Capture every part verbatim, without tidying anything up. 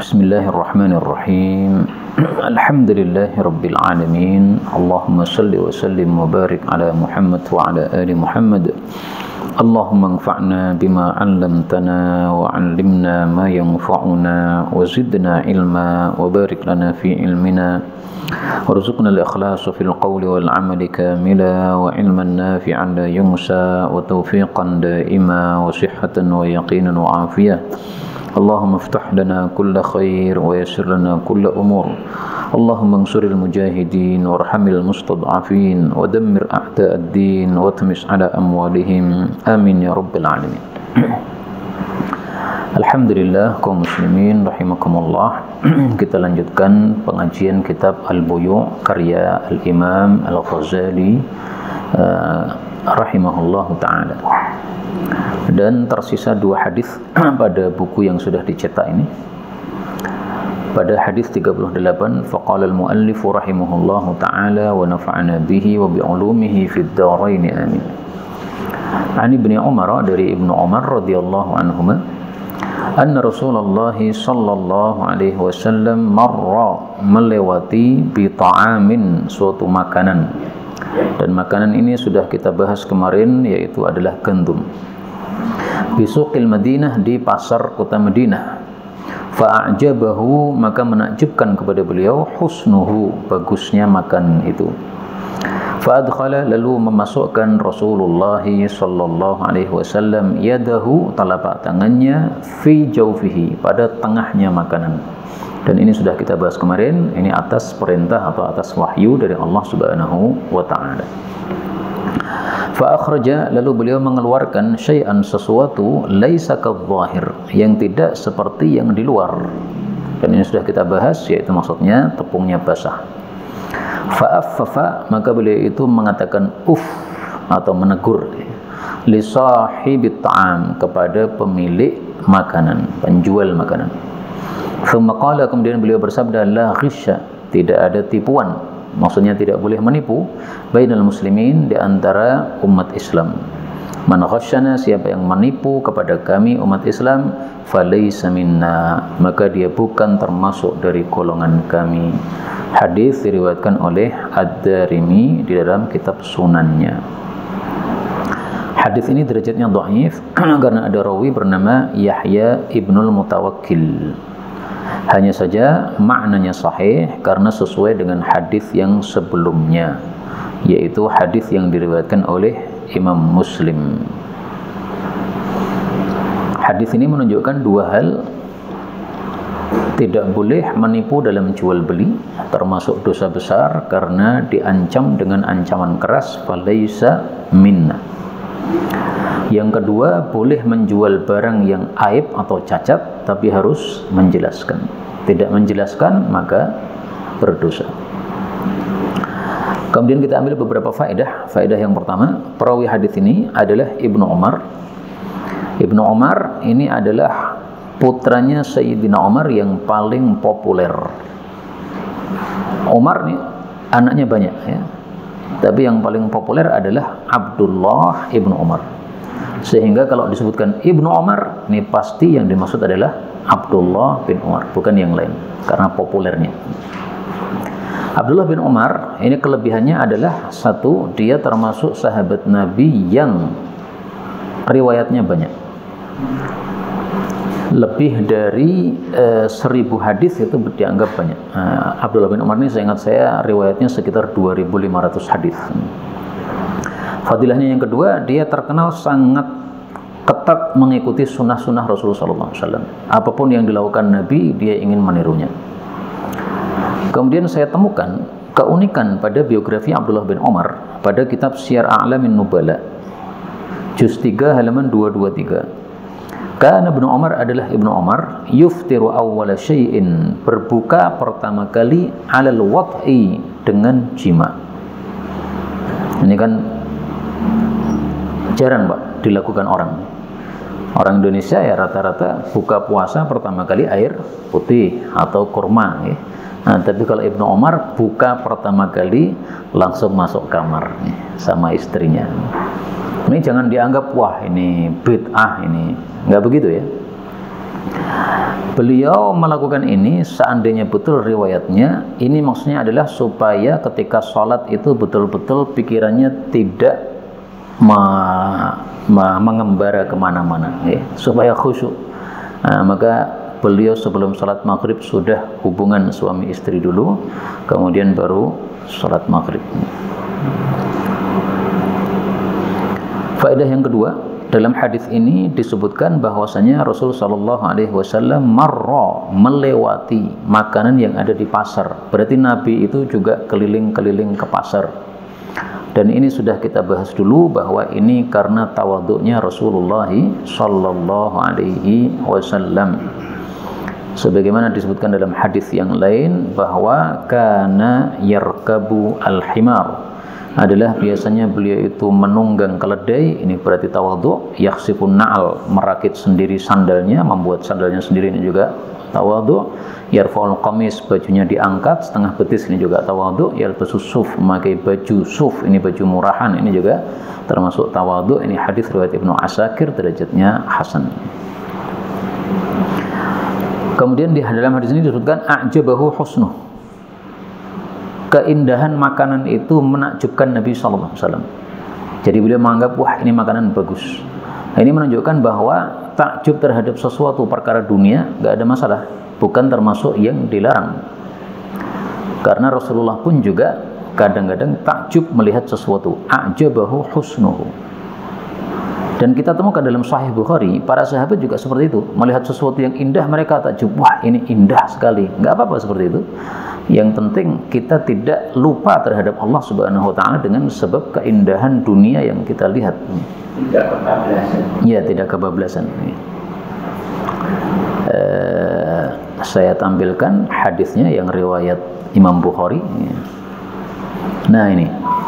Bismillahirrahmanirrahim. Alhamdulillahi rabbil alamin. Allahumma salli wa sallim wa barik ala Muhammad wa ala ali Muhammad. Allahumma anfa'na bima 'allamtana wa 'allimna ma yanfa'una wa zidna ilma wa barik lana fi ilmina warzuqna al-ikhlasa fil qawli wal 'amali kamila wa ilman nafi'an la yunsa wa tawfiqan daima wa sihhatan wa yaqinan wa afiyah. Allahumma iftah lana kulla khair wa yassir lana kulla umur. Allahumma ansuril mujahidin warhamil mustad'afin wa dammir a'da'ad din wa tmis ala amwalihim. Amin ya rabbal alamin. Alhamdulillah kaum muslimin rahimakumullah. Kita lanjutkan pengajian kitab Al-Buyu' karya Al-Imam Al-Ghazali uh, rahimahullahu ta'ala. Dan tersisa dua hadis pada buku yang sudah dicetak ini. Pada hadis tiga puluh delapan, faqala al-muallif rahimahullahu ta'ala wa nafa'ana bihi wa bi'ulumihi fid dharain amin. Ani Ibnu Umar, dari Ibnu Umar radhiyallahu anhuma, anna Rasulullah sallallahu alaihi wasallam marra, melewati bi ta'amin, suatu makanan. Dan makanan ini sudah kita bahas kemarin, yaitu adalah gandum. Bisuqil Madinah, di pasar kota Madinah. Fa'ajabahu, maka menakjubkan kepada beliau, husnuhu, bagusnya makan itu. Fa'adkhala, lalu memasukkan Rasulullah sallallahu alaihi wasallam yadahu, telapak tangannya, fi jawfihi, pada tengahnya makanan. Dan ini sudah kita bahas kemarin, ini atas perintah atau atas wahyu dari Allah Subhanahu wa ta'ala. Fa'akhraja, lalu beliau mengeluarkan syai'an, sesuatu, laisa kadh-dhahir, yang tidak seperti yang di luar. Dan ini sudah kita bahas, yaitu maksudnya tepungnya basah. Fa'affafa, maka beliau itu mengatakan uff, atau menegur, li sahibit ta'am, kepada pemilik makanan, penjual makanan. Thumma qala, kemudian beliau bersabda, la ghisya, tidak ada tipuan. Maksudnya tidak boleh menipu bainal muslimin, di antara umat Islam. Man ghasyana, siapa yang menipu kepada kami umat Islam, falaysa minna, maka dia bukan termasuk dari golongan kami. Hadis diriwayatkan oleh Ad-Darimi di dalam kitab Sunannya. Hadis ini derajatnya dhaif karena ada rawi bernama Yahya ibnul Mutawakkil. Hanya saja maknanya sahih karena sesuai dengan hadis yang sebelumnya, yaitu hadis yang diriwayatkan oleh Imam Muslim. Hadis ini menunjukkan dua hal: tidak boleh menipu dalam jual beli, termasuk dosa besar karena diancam dengan ancaman keras, falaisa minna. Yang kedua, boleh menjual barang yang aib atau cacat, tapi harus menjelaskan. Tidak menjelaskan, maka berdosa. Kemudian kita ambil beberapa faedah. Faedah yang pertama, perawi hadis ini adalah Ibnu Umar. Ibnu Umar ini adalah putranya Sayyidina Umar yang paling populer. Umar nih anaknya banyak ya, tapi yang paling populer adalah Abdullah Ibnu Umar. Sehingga kalau disebutkan Ibnu Umar, ini pasti yang dimaksud adalah Abdullah bin Umar, bukan yang lain, karena populernya. Abdullah bin Umar ini kelebihannya adalah satu, dia termasuk sahabat Nabi yang riwayatnya banyak. Lebih dari eh, seribu hadis itu dianggap banyak. Nah, Abdullah bin Umar ini saya ingat saya riwayatnya sekitar dua ribu lima ratus hadis. Fadilahnya yang kedua, dia terkenal sangat ketat mengikuti sunnah-sunnah Rasulullah shallallahu alaihi wasallam. Apapun yang dilakukan Nabi, dia ingin menirunya. Kemudian saya temukan keunikan pada biografi Abdullah bin Umar pada kitab Syiar A'lamin Nubala, juz tiga halaman dua ratus dua puluh tiga. Karena Ibnu Umar adalah Ibnu Umar, yuftiru awwala syai'in, berbuka pertama kali, alal wad'i, dengan jima. Ini kan jarang Pak dilakukan orang. Orang Indonesia ya rata-rata buka puasa pertama kali air putih atau kurma ya. Nah, tapi kalau Ibnu Umar buka pertama kali langsung masuk kamar nih, sama istrinya. Ini jangan dianggap wah ini bid'ah, ini nggak begitu ya. Beliau melakukan ini seandainya betul riwayatnya, ini maksudnya adalah supaya ketika sholat itu betul-betul pikirannya tidak me, me, mengembara kemana-mana, ya, supaya khusyuk. Nah, maka beliau sebelum sholat maghrib sudah hubungan suami istri dulu, kemudian baru sholat maghrib. Faedah yang kedua, dalam hadis ini disebutkan bahwasanya Rasul Shallallahu Alaihi Wasallam marra, melewati makanan yang ada di pasar. Berarti Nabi itu juga keliling-keliling ke pasar. Dan ini sudah kita bahas dulu bahwa ini karena tawadhu'nya Rasulullah Shallallahu Alaihi Wasallam. Sebagaimana disebutkan dalam hadis yang lain bahwa kana yarkabu al-himar, adalah biasanya beliau itu menunggang keledai. Ini berarti tawadhu. Yakhsifun na'al, merakit sendiri sandalnya, membuat sandalnya sendiri, ini juga tawadhu. Yarfa'ul qamis, bajunya diangkat setengah betis, ini juga tawadhu. Yalbasu suf, memakai baju suf, ini baju murahan, ini juga termasuk tawadhu. Ini hadis riwayat Ibnu Asakir, derajatnya hasan. Kemudian di dalam hadis ini disebutkan a'jabahu husnuh, keindahan makanan itu menakjubkan Nabi Sallallahu Alaihi Wasallam. Jadi beliau menganggap, wah ini makanan bagus. Nah, ini menunjukkan bahwa takjub terhadap sesuatu perkara dunia nggak ada masalah, bukan termasuk yang dilarang. Karena Rasulullah pun juga kadang-kadang takjub melihat sesuatu, a'jabahu husnuhu. Dan kita temukan dalam Sahih Bukhari, para sahabat juga seperti itu, melihat sesuatu yang indah mereka takjub, wah ini indah sekali. Nggak apa-apa seperti itu. Yang penting kita tidak lupa terhadap Allah Subhanahu wa taala dengan sebab keindahan dunia yang kita lihat. Tidak kebablasan. Ya, tidak kebablasan. Uh, saya tampilkan hadisnya yang riwayat Imam Bukhari. Nah, ini.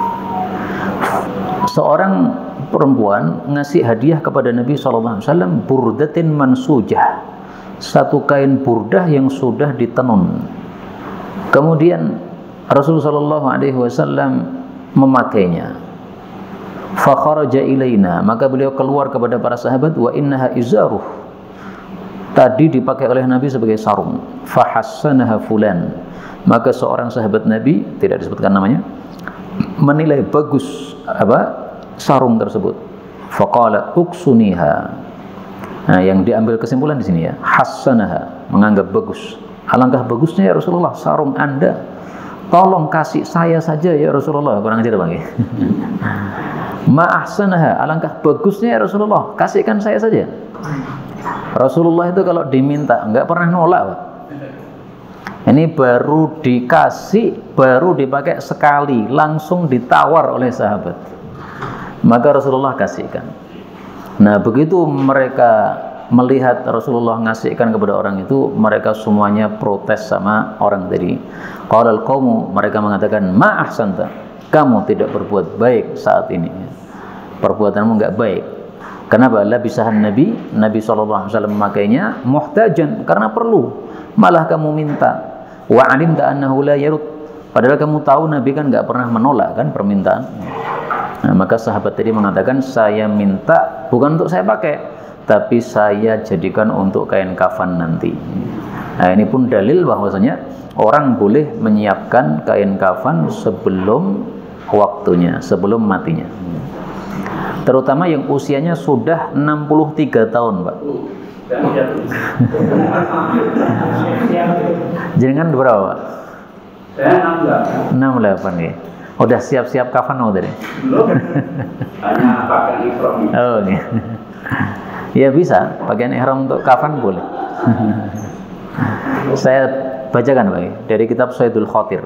Seorang perempuan ngasih hadiah kepada Nabi sallallahu alaihi wasallam burdatin mansujah. Satu kain burdah yang sudah ditenun. Kemudian Rasulullah Shallallahu Alaihi Wasallam memakainya. Fa kharaja ilaina, maka beliau keluar kepada para sahabat, wa innaha izaruh, tadi dipakai oleh Nabi sebagai sarung. Fa hassanaha fulan, maka seorang sahabat Nabi, tidak disebutkan namanya, menilai bagus apa sarung tersebut. Fa qala uksuniha. Nah, yang diambil kesimpulan di sini ya, hassanaha, menganggap bagus. Alangkah bagusnya ya Rasulullah sarung Anda, tolong kasih saya saja ya Rasulullah. Kurang ajar Bang ya. Ma ahsanaha, alangkah bagusnya ya Rasulullah, kasihkan saya saja. Rasulullah itu kalau diminta nggak pernah nolak, Pak. Ini baru dikasih, baru dipakai sekali, langsung ditawar oleh sahabat. Maka Rasulullah kasihkan. Nah, begitu mereka melihat Rasulullah ngasihkan kepada orang itu, mereka semuanya protes sama orang tadi. Qalal qaumu, mereka mengatakan, ma ahsanta, kamu tidak berbuat baik saat ini, perbuatanmu enggak baik. Kenapa? Labisahan Nabi, Nabi sallallahu alaihi wasallam memakainya muhtajan, karena perlu, malah kamu minta. Wa alimta annahu la yarud, padahal kamu tahu Nabi kan enggak pernah menolak kan permintaan. Nah, maka sahabat tadi mengatakan, saya minta bukan untuk saya pakai, tapi saya jadikan untuk kain kafan nanti. Nah, ini pun dalil bahwasanya orang boleh menyiapkan kain kafan sebelum waktunya, sebelum matinya. Terutama yang usianya sudah enam puluh tiga tahun, Pak. Jenengan berapa, Pak? Saya enam puluh delapan. enam puluh delapan ya. Udah siap-siap kafan mau tadi? Belum. Hanya pakai ihram. Oh, okay. Ya bisa, pakaian ihram untuk kafan boleh. Saya bacakan Pak dari kitab Sayyidul Khatir.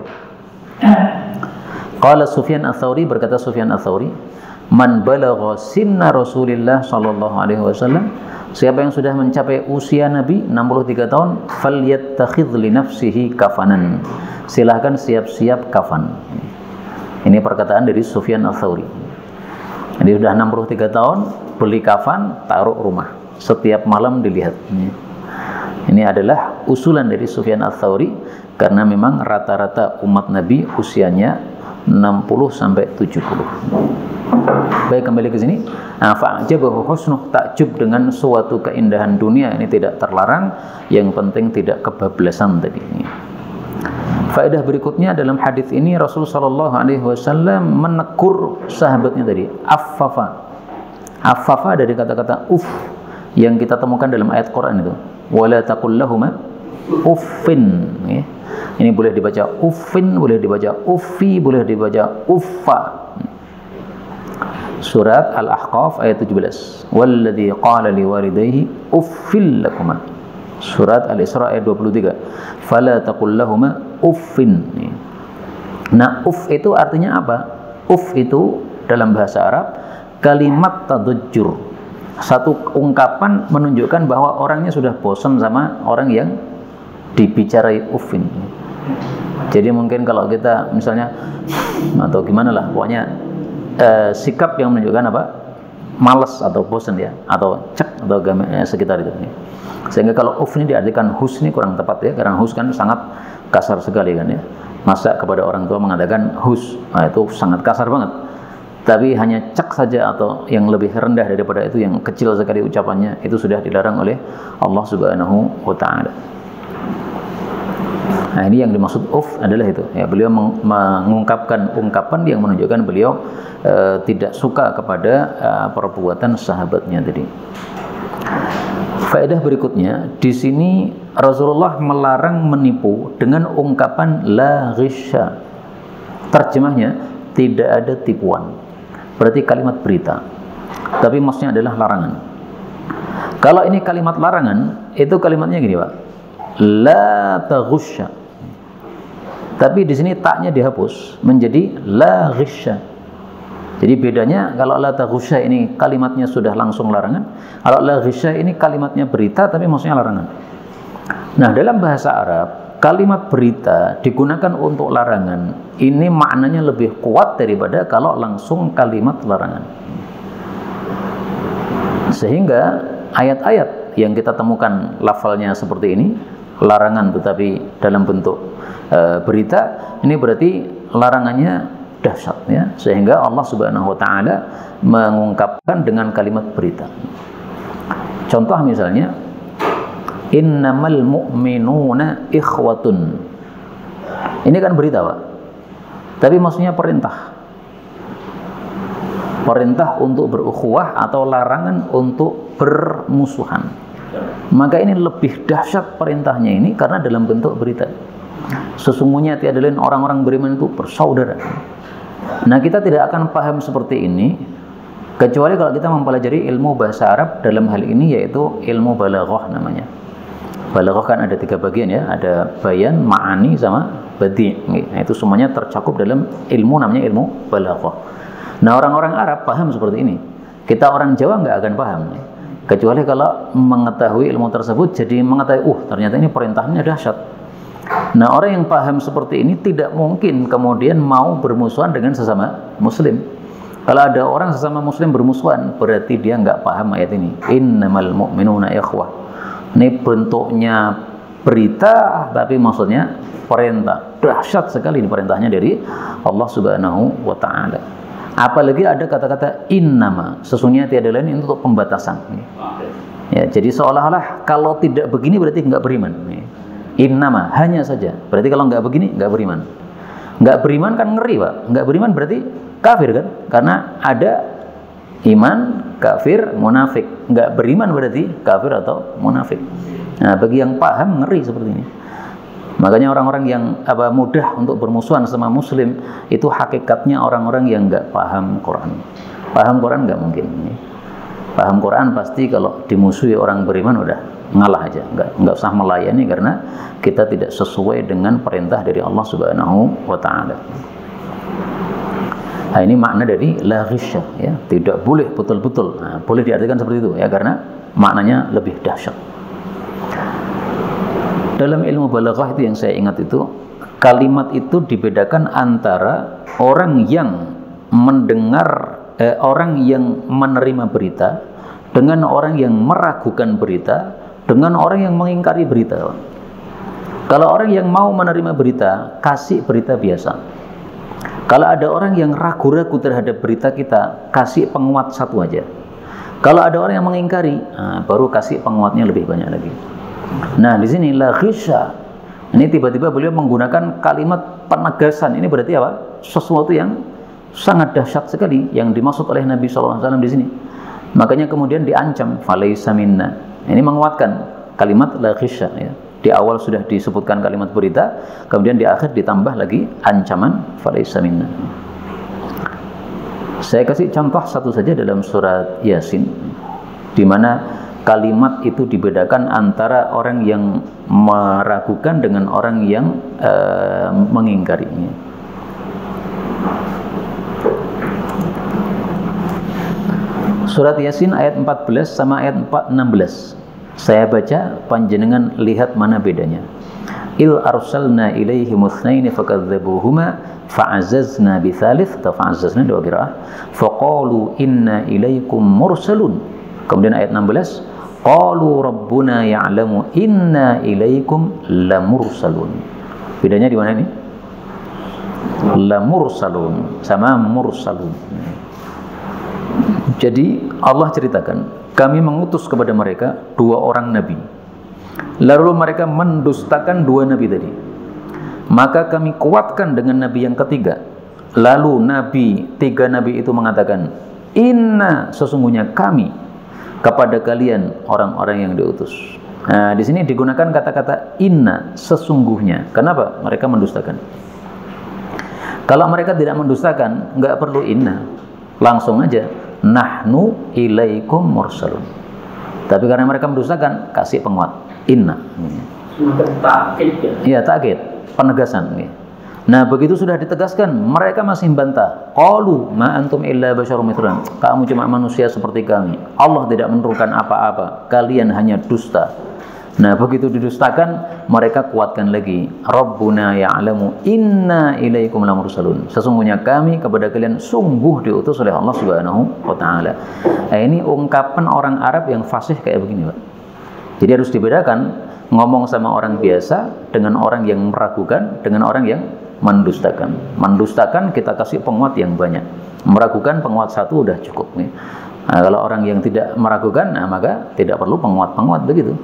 Qala Sufyan Ats-Tsauri, berkata Sufyan Ats-Tsauri, man balagha sinna Rasulillah sallallahu alaihi wasallam, siapa yang sudah mencapai usia Nabi enam puluh tiga tahun, falyattakhidh li nafsihi kafanan, silahkan siap-siap kafan. Ini perkataan dari Sufyan Ats-Tsauri. Jadi sudah enam puluh tiga tahun, beli kafan, taruh rumah, setiap malam dilihat. Ini adalah usulan dari Sufyan Ats-Tsauri, karena memang rata-rata umat Nabi usianya enam puluh sampai tujuh puluh. Baik, kembali ke sini. Nah, fa'jabahu husnuh, takjub dengan suatu keindahan dunia ini tidak terlarang, yang penting tidak kebablasan tadi. Faedah berikutnya dalam hadis ini Rasul sallallahu alaihi wasallam menegur sahabatnya tadi, affafa. Affafa dari kata-kata uff yang kita temukan dalam ayat Quran itu. Wala taqul lahuma uffin. Ini boleh dibaca uffin, boleh dibaca uffi, boleh dibaca uffa. Surat Al-Ahqaf ayat tujuh belas. Walladzi qala liwalidayhi uffil lakuma. Surat Al-Isra ayat dua puluh tiga. Fala taqul lahuma uffin. Nah, uff itu artinya apa? Uff itu dalam bahasa Arab kalimat tadajjur. Satu ungkapan menunjukkan bahwa orangnya sudah bosan sama orang yang dibicarai uffin. Jadi mungkin kalau kita misalnya atau gimana lah, pokoknya eh, sikap yang menunjukkan apa? Malas atau bosan ya, atau cek atau eh, sekitar itu. Sehingga kalau uff ini diartikan hus ini kurang tepat ya, karena hus kan sangat kasar sekali kan ya. Masa kepada orang tua mengatakan hus, nah, itu sangat kasar banget. Tapi hanya cek saja atau yang lebih rendah daripada itu, yang kecil sekali ucapannya, itu sudah dilarang oleh Allah Subhanahu wa taala. Nah, ini yang dimaksud uff adalah itu ya, beliau mengungkapkan ungkapan yang menunjukkan beliau e, tidak suka kepada e, perbuatan sahabatnya tadi. Faedah berikutnya, di sini Rasulullah melarang menipu dengan ungkapan la ghisya. Terjemahnya tidak ada tipuan. Berarti kalimat berita. Tapi maksudnya adalah larangan. Kalau ini kalimat larangan, itu kalimatnya gini, Pak. La taghusya. Tapi di sini taknya dihapus menjadi la ghisya. Jadi bedanya, kalau la taghusya ini kalimatnya sudah langsung larangan, kalau la ghisya ini kalimatnya berita tapi maksudnya larangan. Nah, dalam bahasa Arab, kalimat berita digunakan untuk larangan. Ini maknanya lebih kuat daripada kalau langsung kalimat larangan. Sehingga ayat-ayat yang kita temukan lafalnya seperti ini, larangan tetapi dalam bentuk e, berita, ini berarti larangannya dahsyat ya, sehingga Allah Subhanahu wa taala mengungkapkan dengan kalimat berita. Contoh misalnya, innamal mu'minuna ikhwatun. Ini kan berita, Pak. Tapi maksudnya perintah. Perintah untuk berukhuwah atau larangan untuk bermusuhan. Maka ini lebih dahsyat perintahnya ini karena dalam bentuk berita. Sesungguhnya tiada lain orang-orang beriman itu bersaudara. Nah, kita tidak akan paham seperti ini kecuali kalau kita mempelajari ilmu bahasa Arab dalam hal ini, yaitu ilmu balaghah namanya. Balaghah kan ada tiga bagian ya, ada bayan, ma'ani, sama badi'. Nah, itu semuanya tercakup dalam ilmu namanya ilmu balaghah. Nah, orang-orang Arab paham seperti ini. Kita orang Jawa nggak akan paham, kecuali kalau mengetahui ilmu tersebut, jadi mengetahui, uh ternyata ini perintahnya dahsyat. Nah, orang yang paham seperti ini tidak mungkin kemudian mau bermusuhan dengan sesama muslim. Kalau ada orang sesama muslim bermusuhan, berarti dia nggak paham ayat ini. Innamal mu'minuna ikhwah. Ini bentuknya berita, tapi maksudnya perintah. Dahsyat sekali ini perintahnya dari Allah Subhanahu wa taala. Apalagi ada kata-kata innama, sesungguhnya tiada lain, ini untuk pembatasan. Ya, jadi seolah-olah kalau tidak begini berarti nggak beriman. Innama, hanya saja. Berarti kalau nggak begini nggak beriman. Nggak beriman kan ngeri, Pak. Nggak beriman berarti kafir kan? Karena ada iman, kafir, munafik. Nggak beriman berarti kafir atau munafik. Nah, bagi yang paham ngeri seperti ini. Makanya orang-orang yang apa mudah untuk bermusuhan sama muslim itu hakikatnya orang-orang yang nggak paham Quran. Paham Quran nggak mungkin. Paham Quran pasti kalau dimusuhi orang beriman udah ngalah aja, nggak nggak usah melayani karena kita tidak sesuai dengan perintah dari Allah Subhanahu wa taala. Nah, ini makna dari la ghisya ya, tidak boleh betul-betul. Nah, boleh diartikan seperti itu ya, karena maknanya lebih dahsyat. Dalam ilmu balaghah itu yang saya ingat itu, kalimat itu dibedakan antara orang yang mendengar, eh, orang yang menerima berita dengan orang yang meragukan berita, dengan orang yang mengingkari berita. Kalau orang yang mau menerima berita, kasih berita biasa. Kalau ada orang yang ragu-ragu terhadap berita kita, kasih penguat satu aja. Kalau ada orang yang mengingkari, nah, baru kasih penguatnya lebih banyak lagi. Nah, di sini la ghisya. Ini tiba-tiba beliau menggunakan kalimat penegasan. Ini berarti apa? Sesuatu yang sangat dahsyat sekali yang dimaksud oleh Nabi shallallahu alaihi wasallam di sini. Makanya kemudian diancam falaisa minna. Ini menguatkan kalimat la ghisya ya. Di awal sudah disebutkan kalimat berita, kemudian di akhir ditambah lagi ancaman falaisa minna. Saya kasih contoh satu saja dalam surat Yasin, di mana kalimat itu dibedakan antara orang yang meragukan dengan orang yang uh, mengingkarinya. Surat Yasin ayat empat belas sama ayat enam belas. Saya baca, panjenengan lihat mana bedanya. Il arsalna ilaihi muthnaini fakadzabuhuma fa'azzazna bithalith atau fa'azzazna dua qiraah faqalu inna ilaikum mursalun. Kemudian ayat enam belas, qalu rabbuna ya'lamu inna ilaikum lamursalun. Bedanya di mana ini? Lamursalun sama mursalun. Jadi Allah ceritakan, kami mengutus kepada mereka dua orang nabi. Lalu mereka mendustakan dua nabi tadi. Maka kami kuatkan dengan nabi yang ketiga. Lalu nabi, tiga nabi itu mengatakan, inna, sesungguhnya kami kepada kalian orang-orang yang diutus. Nah, di sini digunakan kata-kata inna, sesungguhnya. Kenapa? Mereka mendustakan. Kalau mereka tidak mendustakan, nggak perlu inna, langsung aja nahnu ilaikum mursalun. Tapi karena mereka mendustakan, kasih penguat inna. Semacam takkid ya. Iya, takkid, penegasan. Nah, begitu sudah ditegaskan, mereka masih membantah. Qalu ma antum illa basyarum mithluna. Kamu cuma manusia seperti kami. Allah tidak menurunkan apa-apa. Kalian hanya dusta. Nah, begitu didustakan, mereka kuatkan lagi. Rabbuna ya'lamu inna ilaikum lamursalun. Sesungguhnya kami kepada kalian sungguh diutus oleh Allah Subhanahu wa taala. Nah, ini ungkapan orang Arab yang fasih kayak begini, Pak. Jadi harus dibedakan ngomong sama orang biasa dengan orang yang meragukan dengan orang yang mendustakan. Mendustakan kita kasih penguat yang banyak. Meragukan penguat satu udah cukup nih. Nah, kalau orang yang tidak meragukan, nah maka tidak perlu penguat-penguat begitu.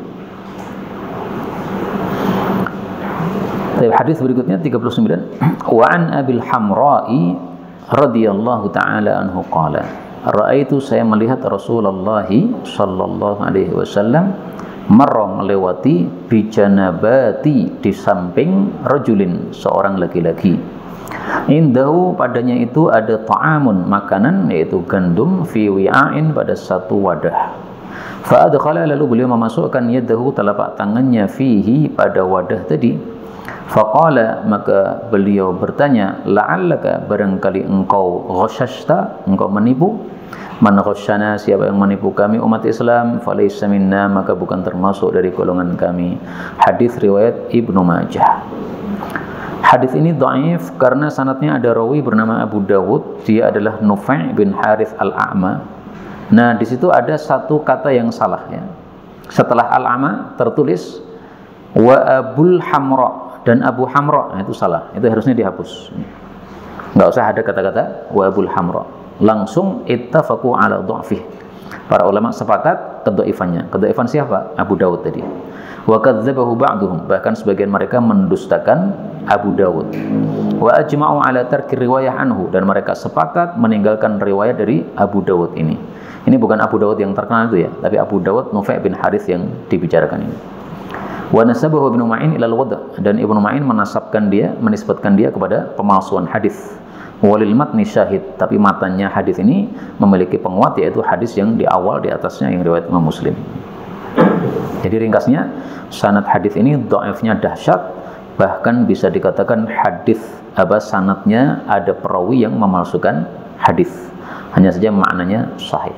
Hadis berikutnya tiga puluh sembilan. Wa an Abil Hamra'i radhiyallahu taala anhu qala, raaitu, saya melihat Rasulullah sallallahu alaihi wasallam marra, melewati bijanabati, di samping rajulin, seorang laki-laki. Indahu, padanya itu ada ta'amun, makanan, yaitu gandum, fi wi'ain, pada satu wadah. Fa adkhala, lalu beliau memasukkan yadahu, telapak tangannya, fihi, pada wadah tadi. Faqala, maka beliau bertanya, la'allaka, barangkali engkau ghasyashta, engkau menipu. Man ghasyana, siapa yang menipu kami umat Islam, falaysa minna, maka bukan termasuk dari golongan kami. Hadis riwayat Ibnu Majah. Hadis ini dhaif karena sanadnya ada rawi bernama Abu Dawud, dia adalah Nufai' bin Harith al-A'ma. Nah, di situ ada satu kata yang salah ya. Setelah al-A'ma tertulis wa Abul Hamra, dan Abu Hamra, nah, itu salah, itu harusnya dihapus. Nggak usah ada kata-kata wa Abul Hamra, langsung ittafaqu ala dha'fih. Para ulama sepakat kedhaifannya. Kedhaifan siapa? Abu Dawud tadi. Wa kadzdzabahu ba'duhum, bahkan sebagian mereka mendustakan Abu Dawud. Wa ajma'u ala tarki riwayah anhu, dan mereka sepakat meninggalkan riwayat dari Abu Dawud ini. Ini bukan Abu Dawud yang terkenal itu ya, tapi Abu Dawud Nufai' bin Harith yang dibicarakan ini. Wa nasabahu Ibnu Ma'in ilal wada', dan Ibnu Ma'in menasabkan dia, menisbatkan dia kepada pemalsuan hadis. Walil matni syahid, tapi matanya hadis ini memiliki penguat, yaitu hadis yang di awal di atasnya yang riwayat Imam Muslim. Jadi ringkasnya, sanad hadis ini dhaifnya dahsyat, bahkan bisa dikatakan hadis apa sanadnya ada perawi yang memalsukan hadis. Hanya saja maknanya sahih.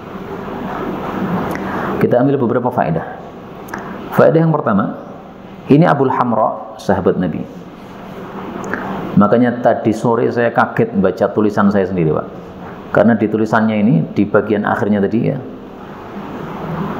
Kita ambil beberapa faedah. Faedah yang pertama, ini Abul Hamra, sahabat Nabi. Makanya tadi sore saya kaget baca tulisan saya sendiri, Pak. Karena di tulisannya ini, di bagian akhirnya tadi ya,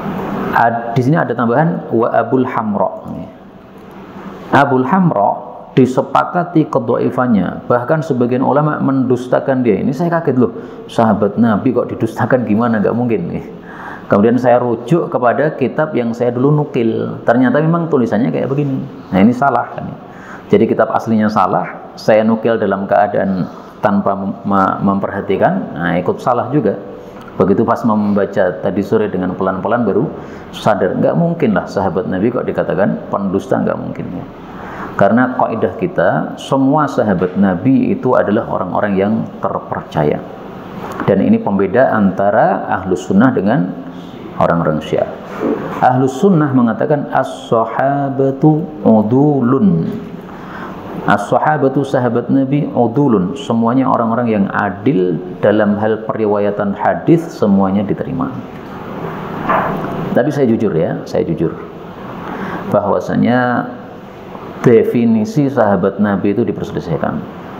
di sini ada tambahan wa Abul Hamra. Abul Hamra disepakati kedhaifannya, bahkan sebagian ulama mendustakan dia. Ini saya kaget loh, sahabat Nabi kok didustakan, gimana, nggak mungkin nih. Kemudian saya rujuk kepada kitab yang saya dulu nukil, ternyata memang tulisannya kayak begini. Nah ini salah kan. Jadi kitab aslinya salah, saya nukil dalam keadaan tanpa mem memperhatikan, nah ikut salah juga. Begitu pas membaca tadi sore dengan pelan-pelan baru sadar, nggak mungkin lah sahabat Nabi kok dikatakan pendusta, nggak mungkin ya. Karena kaidah kita, semua sahabat Nabi itu adalah orang-orang yang terpercaya. Dan ini pembeda antara Ahlus Sunnah dengan orang-orang Syiah. Ahlus Sunnah mengatakan as-sahabatu udulun. As-sahabatu, sahabat Nabi, udulun, semuanya orang-orang yang adil dalam hal periwayatan hadis, semuanya diterima. Tapi saya jujur ya, saya jujur bahwasanya definisi sahabat Nabi itu diperselisihkan.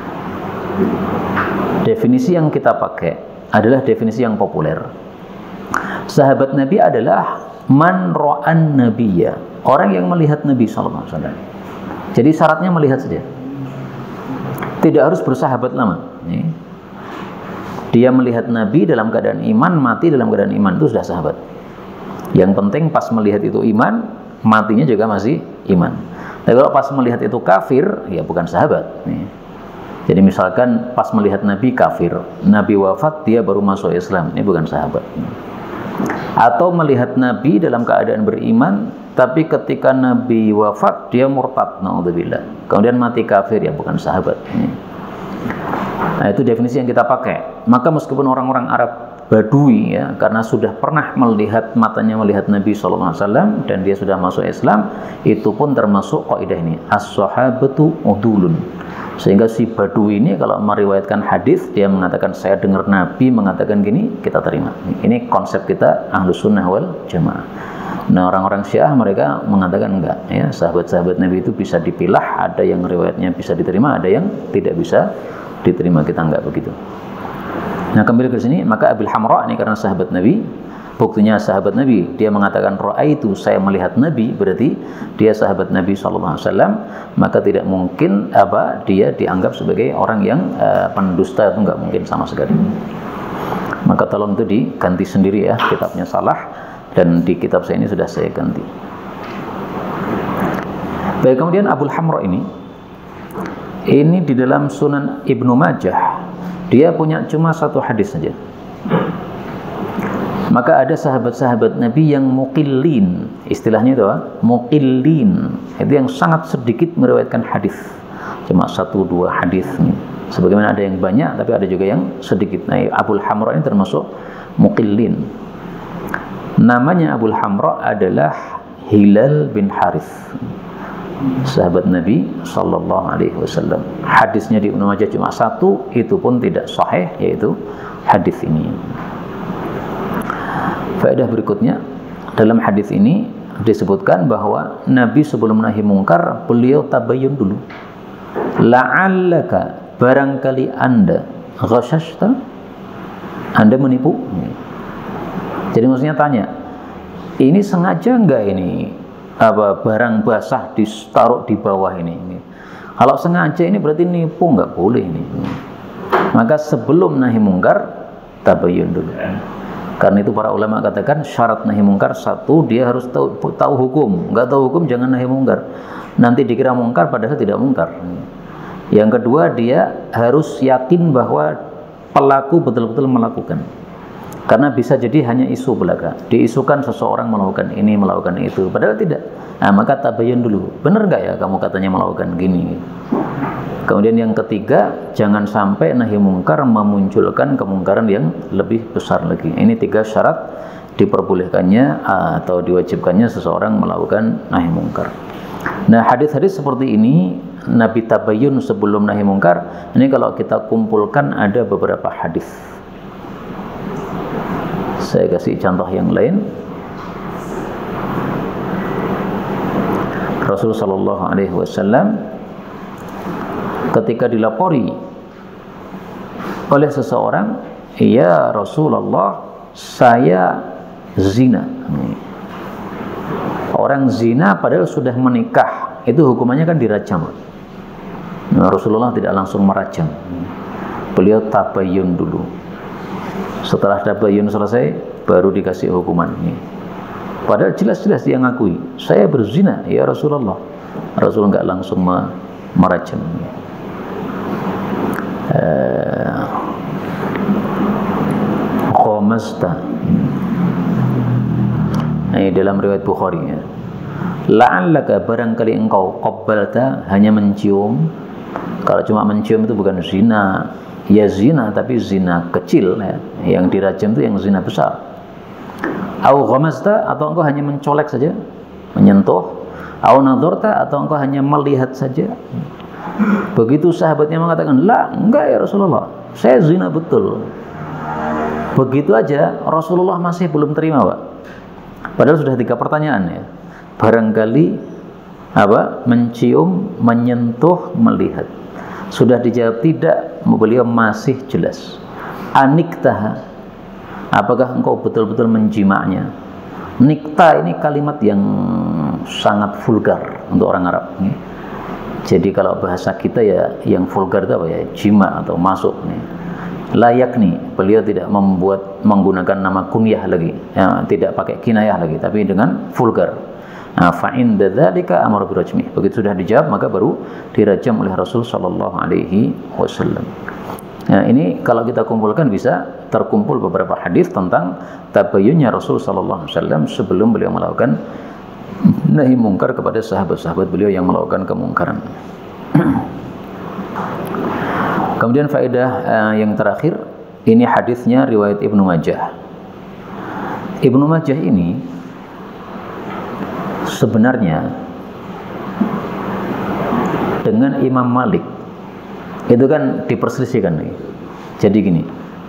Definisi yang kita pakai adalah definisi yang populer. Sahabat Nabi adalah man ra'an nabiyya, orang yang melihat Nabi sallallahu alaihi wasallam. Jadi syaratnya melihat saja, tidak harus bersahabat lama. Dia melihat Nabi dalam keadaan iman, mati dalam keadaan iman, itu sudah sahabat. Yang penting pas melihat itu iman, matinya juga masih iman. Tapi kalau pas melihat itu kafir, ya bukan sahabat. Jadi misalkan pas melihat Nabi kafir, Nabi wafat, dia baru masuk Islam, ini bukan sahabat. Atau melihat Nabi dalam keadaan beriman, tapi ketika Nabi wafat dia murtad, naudzubillah, kemudian mati kafir, ya bukan sahabat. Nah itu definisi yang kita pakai. Maka meskipun orang-orang Arab Badui ya, karena sudah pernah melihat, matanya melihat Nabi shallallahu alaihi wasallam dan dia sudah masuk Islam, itu pun termasuk kaidah ini, as-sahabatu udulun. Sehingga si Badui ini kalau meriwayatkan hadis, dia mengatakan saya dengar Nabi mengatakan gini, kita terima. Ini konsep kita Ahlus Sunnah wal Jamaah. Nah orang-orang Syiah mereka mengatakan enggak ya, sahabat-sahabat Nabi itu bisa dipilah, ada yang riwayatnya bisa diterima, ada yang tidak bisa diterima, kita enggak begitu. Nah kembali ke sini, maka Abil Hamra ini karena sahabat Nabi, buktinya sahabat Nabi, dia mengatakan ra'aitu, saya melihat Nabi, berarti dia sahabat Nabi shallallahu alaihi wasallam, maka tidak mungkin apa dia dianggap sebagai orang yang uh, pendusta, itu enggak mungkin sama sekali. Maka tolong itu diganti sendiri ya, kitabnya salah, dan di kitab saya ini sudah saya ganti. Baik, kemudian Abul Hamra ini ini di dalam Sunan Ibnu Majah, dia punya cuma satu hadis saja. Maka ada sahabat-sahabat Nabi yang muqillin, istilahnya itu apa? Muqillin, itu yang sangat sedikit meriwayatkan hadis, cuma satu dua hadis. Sebagaimana ada yang banyak, tapi ada juga yang sedikit. Nah, Abul Hamra ini termasuk muqillin. Namanya Abul Hamra adalah Hilal bin Harith, sahabat Nabi Sallallahu Alaihi Wasallam. Hadisnya di Ibnu Majah cuma satu, itu pun tidak sahih, yaitu hadis ini. Faedah berikutnya, dalam hadis ini disebutkan bahwa Nabi sebelum nahi mungkar, beliau tabayyun dulu. La'allaka, barangkali anda, ghashashta, anda menipu. Jadi maksudnya tanya, ini sengaja enggak ini apa barang basah ditaruh di bawah ini, ini. Kalau sengaja ini berarti nipu, enggak boleh ini. Maka sebelum nahi mungkar tabayyun dulu. Karena itu para ulama katakan syarat nahi mungkar satu, dia harus tahu, tahu hukum. Enggak tahu hukum jangan nahi mungkar. Nanti dikira mungkar padahal tidak mungkar. Yang kedua, dia harus yakin bahwa pelaku betul-betul melakukan. Karena bisa jadi hanya isu belaka, diisukan seseorang melakukan ini, melakukan itu, padahal tidak. Nah, maka tabayyun dulu, benar nggak ya kamu katanya melakukan gini. Kemudian yang ketiga, jangan sampai nahi mungkar memunculkan kemungkaran yang lebih besar lagi. Ini tiga syarat diperbolehkannya atau diwajibkannya seseorang melakukan nahi mungkar. Nah, hadis-hadis seperti ini Nabi tabayyun sebelum nahi mungkar. Ini kalau kita kumpulkan ada beberapa hadis. Saya kasih contoh yang lain. Rasulullah Shallallahu Alaihi Wasallam ketika dilapori oleh seseorang, ya Rasulullah, saya zina. Orang zina padahal sudah menikah, itu hukumannya kan dirajam. Nah, Rasulullah tidak langsung merajam. Beliau tabayun dulu. Setelah tabayun selesai, baru dikasih hukuman. Padahal jelas-jelas dia ngakui, saya berzina ya Rasulullah. Rasul nggak langsung merajam. Uh, Khomasta. Ini dalam riwayat Bukhari ya. La'allaka barangkali engkau qabbalta hanya mencium. Kalau cuma mencium itu bukan zina. Ya zina tapi zina kecil ya. Yang dirajam itu yang zina besar. Au ghamasta atau engkau hanya mencolek saja, menyentuh. Au nadharta atau engkau hanya melihat saja. Begitu sahabatnya mengatakan, "La, enggak ya Rasulullah. Saya zina betul." Begitu aja Rasulullah masih belum terima, Pak. Padahal sudah tiga pertanyaan ya. Barangkali apa? Mencium, menyentuh, melihat. Sudah dijawab tidak, beliau masih jelas. Aniktaha, apakah engkau betul-betul menjimaknya? Nikta ini kalimat yang sangat vulgar untuk orang Arab. Nih. Jadi kalau bahasa kita ya yang vulgar itu apa ya? Jima atau masuk. Nih. Layak nih, beliau tidak membuat menggunakan nama kunyah lagi, ya, tidak pakai kinayah lagi, tapi dengan vulgar. Nah, fa'in dzalika amara birajmih. Begitu sudah dijawab maka baru dirajam oleh Rasul sallallahu alaihi wasallam. Nah, ini kalau kita kumpulkan bisa terkumpul beberapa hadis tentang tabayyunnya Rasul sallallahu alaihi wasallam sebelum beliau melakukan nahi mungkar kepada sahabat-sahabat beliau yang melakukan kemungkaran. Kemudian faedah uh, yang terakhir, ini hadisnya riwayat Ibnu Majah. Ibnu Majah ini sebenarnya dengan Imam Malik itu kan diperselisihkan. Jadi gini,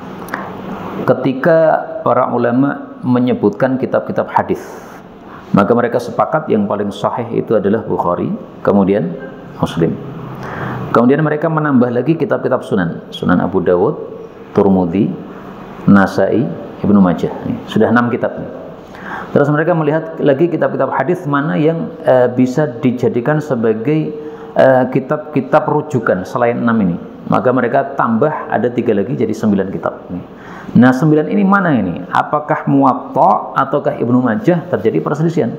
ketika para ulama menyebutkan kitab-kitab hadis, maka mereka sepakat yang paling sahih itu adalah Bukhari, kemudian Muslim. Kemudian mereka menambah lagi kitab-kitab sunan, Sunan Abu Dawud, Turmudi, Nasai, Ibnu Majah. Sudah enam kitab. Terus mereka melihat lagi kitab-kitab hadis mana yang uh, bisa dijadikan sebagai kitab-kitab uh, rujukan selain enam ini. Maka mereka tambah ada tiga lagi jadi sembilan kitab. Nah sembilan ini mana ini? Apakah Muwatta ataukah Ibnu Majah? Terjadi perselisihan.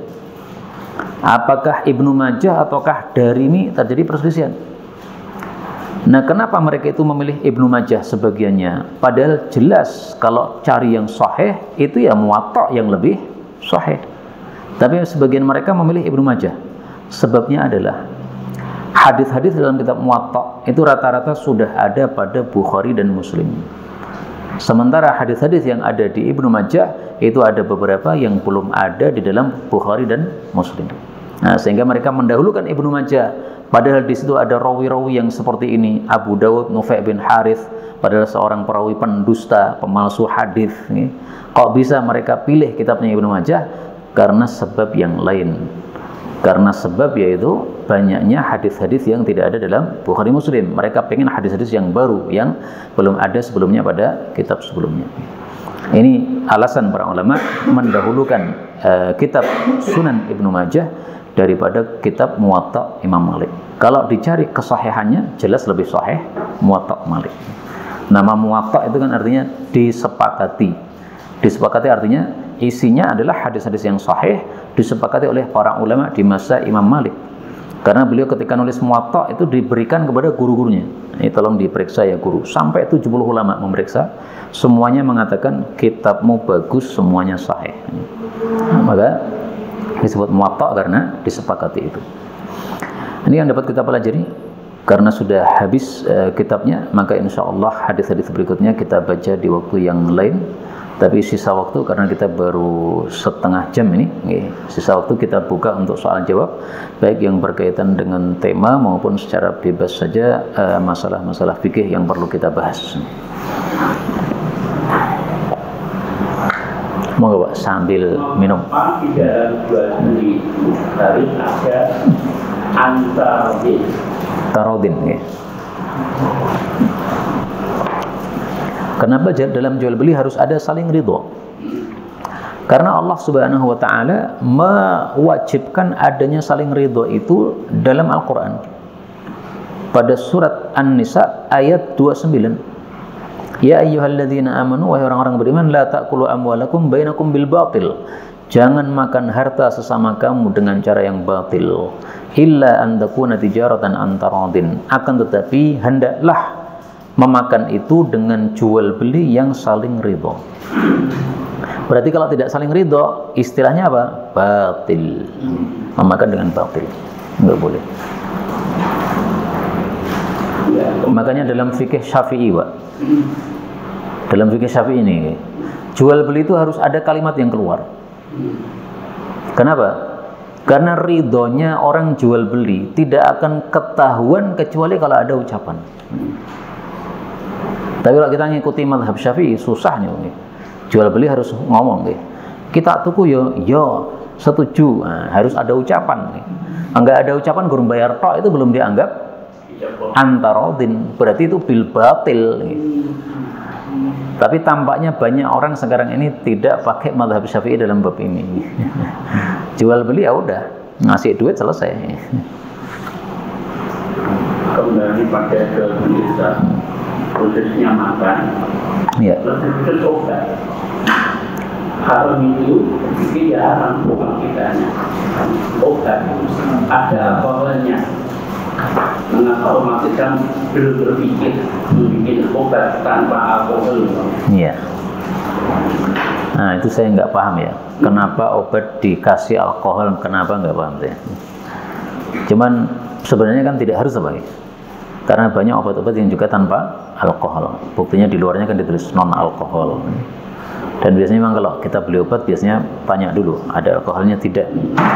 Apakah Ibnu Majah ataukah Darimi? Terjadi perselisihan. Nah kenapa mereka itu memilih Ibnu Majah sebagiannya? Padahal jelas kalau cari yang sahih itu ya Muwatta yang lebih sahih. Tapi sebagian mereka memilih Ibnu Majah. Sebabnya adalah hadis-hadis dalam kitab Muwatta itu rata-rata sudah ada pada Bukhari dan Muslim. Sementara hadis-hadis yang ada di Ibnu Majah itu ada beberapa yang belum ada di dalam Bukhari dan Muslim. Nah, sehingga mereka mendahulukan Ibnu Majah. Padahal di situ ada rawi-rawi yang seperti ini, Abu Dawud, Nufai bin Harith, padahal seorang perawi pendusta, pemalsu hadis. Kok bisa mereka pilih kitabnya Ibnu Majah? Karena sebab yang lain. Karena sebab yaitu banyaknya hadis-hadis yang tidak ada dalam Bukhari Muslim. Mereka pengen hadis-hadis yang baru yang belum ada sebelumnya pada kitab sebelumnya. Ini alasan para ulama mendahulukan uh, kitab Sunan Ibnu Majah daripada kitab Muwatta Imam Malik. Kalau dicari kesahihannya jelas lebih sahih Muwatta Malik. Nama Muwatta itu kan artinya disepakati. Disepakati artinya isinya adalah hadis-hadis yang sahih disepakati oleh para ulama di masa Imam Malik. Karena beliau ketika nulis Muwatta itu diberikan kepada guru-gurunya. Ini tolong diperiksa ya guru. Sampai tujuh puluh ulama memeriksa, semuanya mengatakan kitabmu bagus, semuanya sahih. Nah, maka disebut Muwatta karena disepakati itu. Ini yang dapat kita pelajari. Karena sudah habis uh, kitabnya, maka insya Allah hadis-hadis berikutnya kita baca di waktu yang lain. Tapi sisa waktu karena kita baru setengah jam ini, sisa waktu kita buka untuk soal jawab, baik yang berkaitan dengan tema maupun secara bebas saja masalah-masalah fikih yang perlu kita bahas. Moga Pak sambil minum. Di dalam jual beli harus ada antarodin. Tarodin, ya. Kenapa dalam jual beli harus ada saling ridho? Karena Allah Subhanahu wa taala mewajibkan adanya saling ridho itu dalam Al-Qur'an. pada surat An-Nisa ayat dua puluh sembilan. Ya ayyuhalladzina amanu, wahai orang-orang beriman, la ta'kulu amwalakum bainakum bil batil. Jangan makan harta sesama kamu dengan cara yang batil. Illa an takuna tijaratan an taradin. Akan tetapi hendaklah memakan itu dengan jual beli yang saling ridho. Berarti kalau tidak saling ridho, istilahnya apa? Batil. Memakan dengan batil. Enggak boleh. Makanya dalam fikih Syafi'i, Pak. Dalam fikih Syafi'i ini, jual beli itu harus ada kalimat yang keluar. Kenapa? Karena ridhonya orang jual beli tidak akan ketahuan kecuali kalau ada ucapan. Tapi kalau kita ngikuti mazhab Syafi'i susah nih. Jual beli harus ngomong nih. Kita tuku yo, yo setuju. Nah, harus ada ucapan nih. Enggak ada ucapan gurung bayar tok itu belum dianggap antarodin. Berarti itu bil batil nih. Tapi tampaknya banyak orang sekarang ini tidak pakai mazhab Syafi'i dalam bab ini. Jual beli ya udah, ngasih duit selesai. Kembali pada ke desa, prosesnya makan. Ya. Proses obat. Haram itu tidak haram bukan kita. Obat ada alkoholnya. Mengapa otomatis kan belum berpikir membuat obat tanpa alkohol? Iya. Nah itu saya nggak paham ya. Kenapa obat dikasih alkohol? Kenapa nggak paham saya? Cuman sebenarnya kan tidak harus apa ya? Karena banyak obat-obat yang juga tanpa alkohol. Buktinya di luarnya kan ditulis non alkohol. Dan biasanya memang kalau kita beli obat biasanya tanya dulu ada alkoholnya tidak.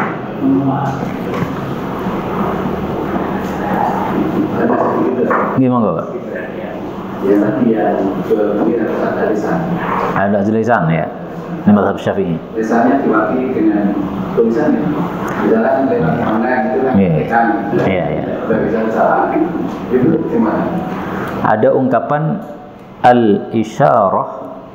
Gimana Pak? Ya tadi yang jual beli harus ada lisan. Ada tulisan ya. Ini mazhab Syafi'i. Lisannya diwakili dengan tulisannya. Misalkan lewat mana gitu kan? Iya iya. Sudah bisa salah. Itu gimana? Ada ungkapan al-isyarah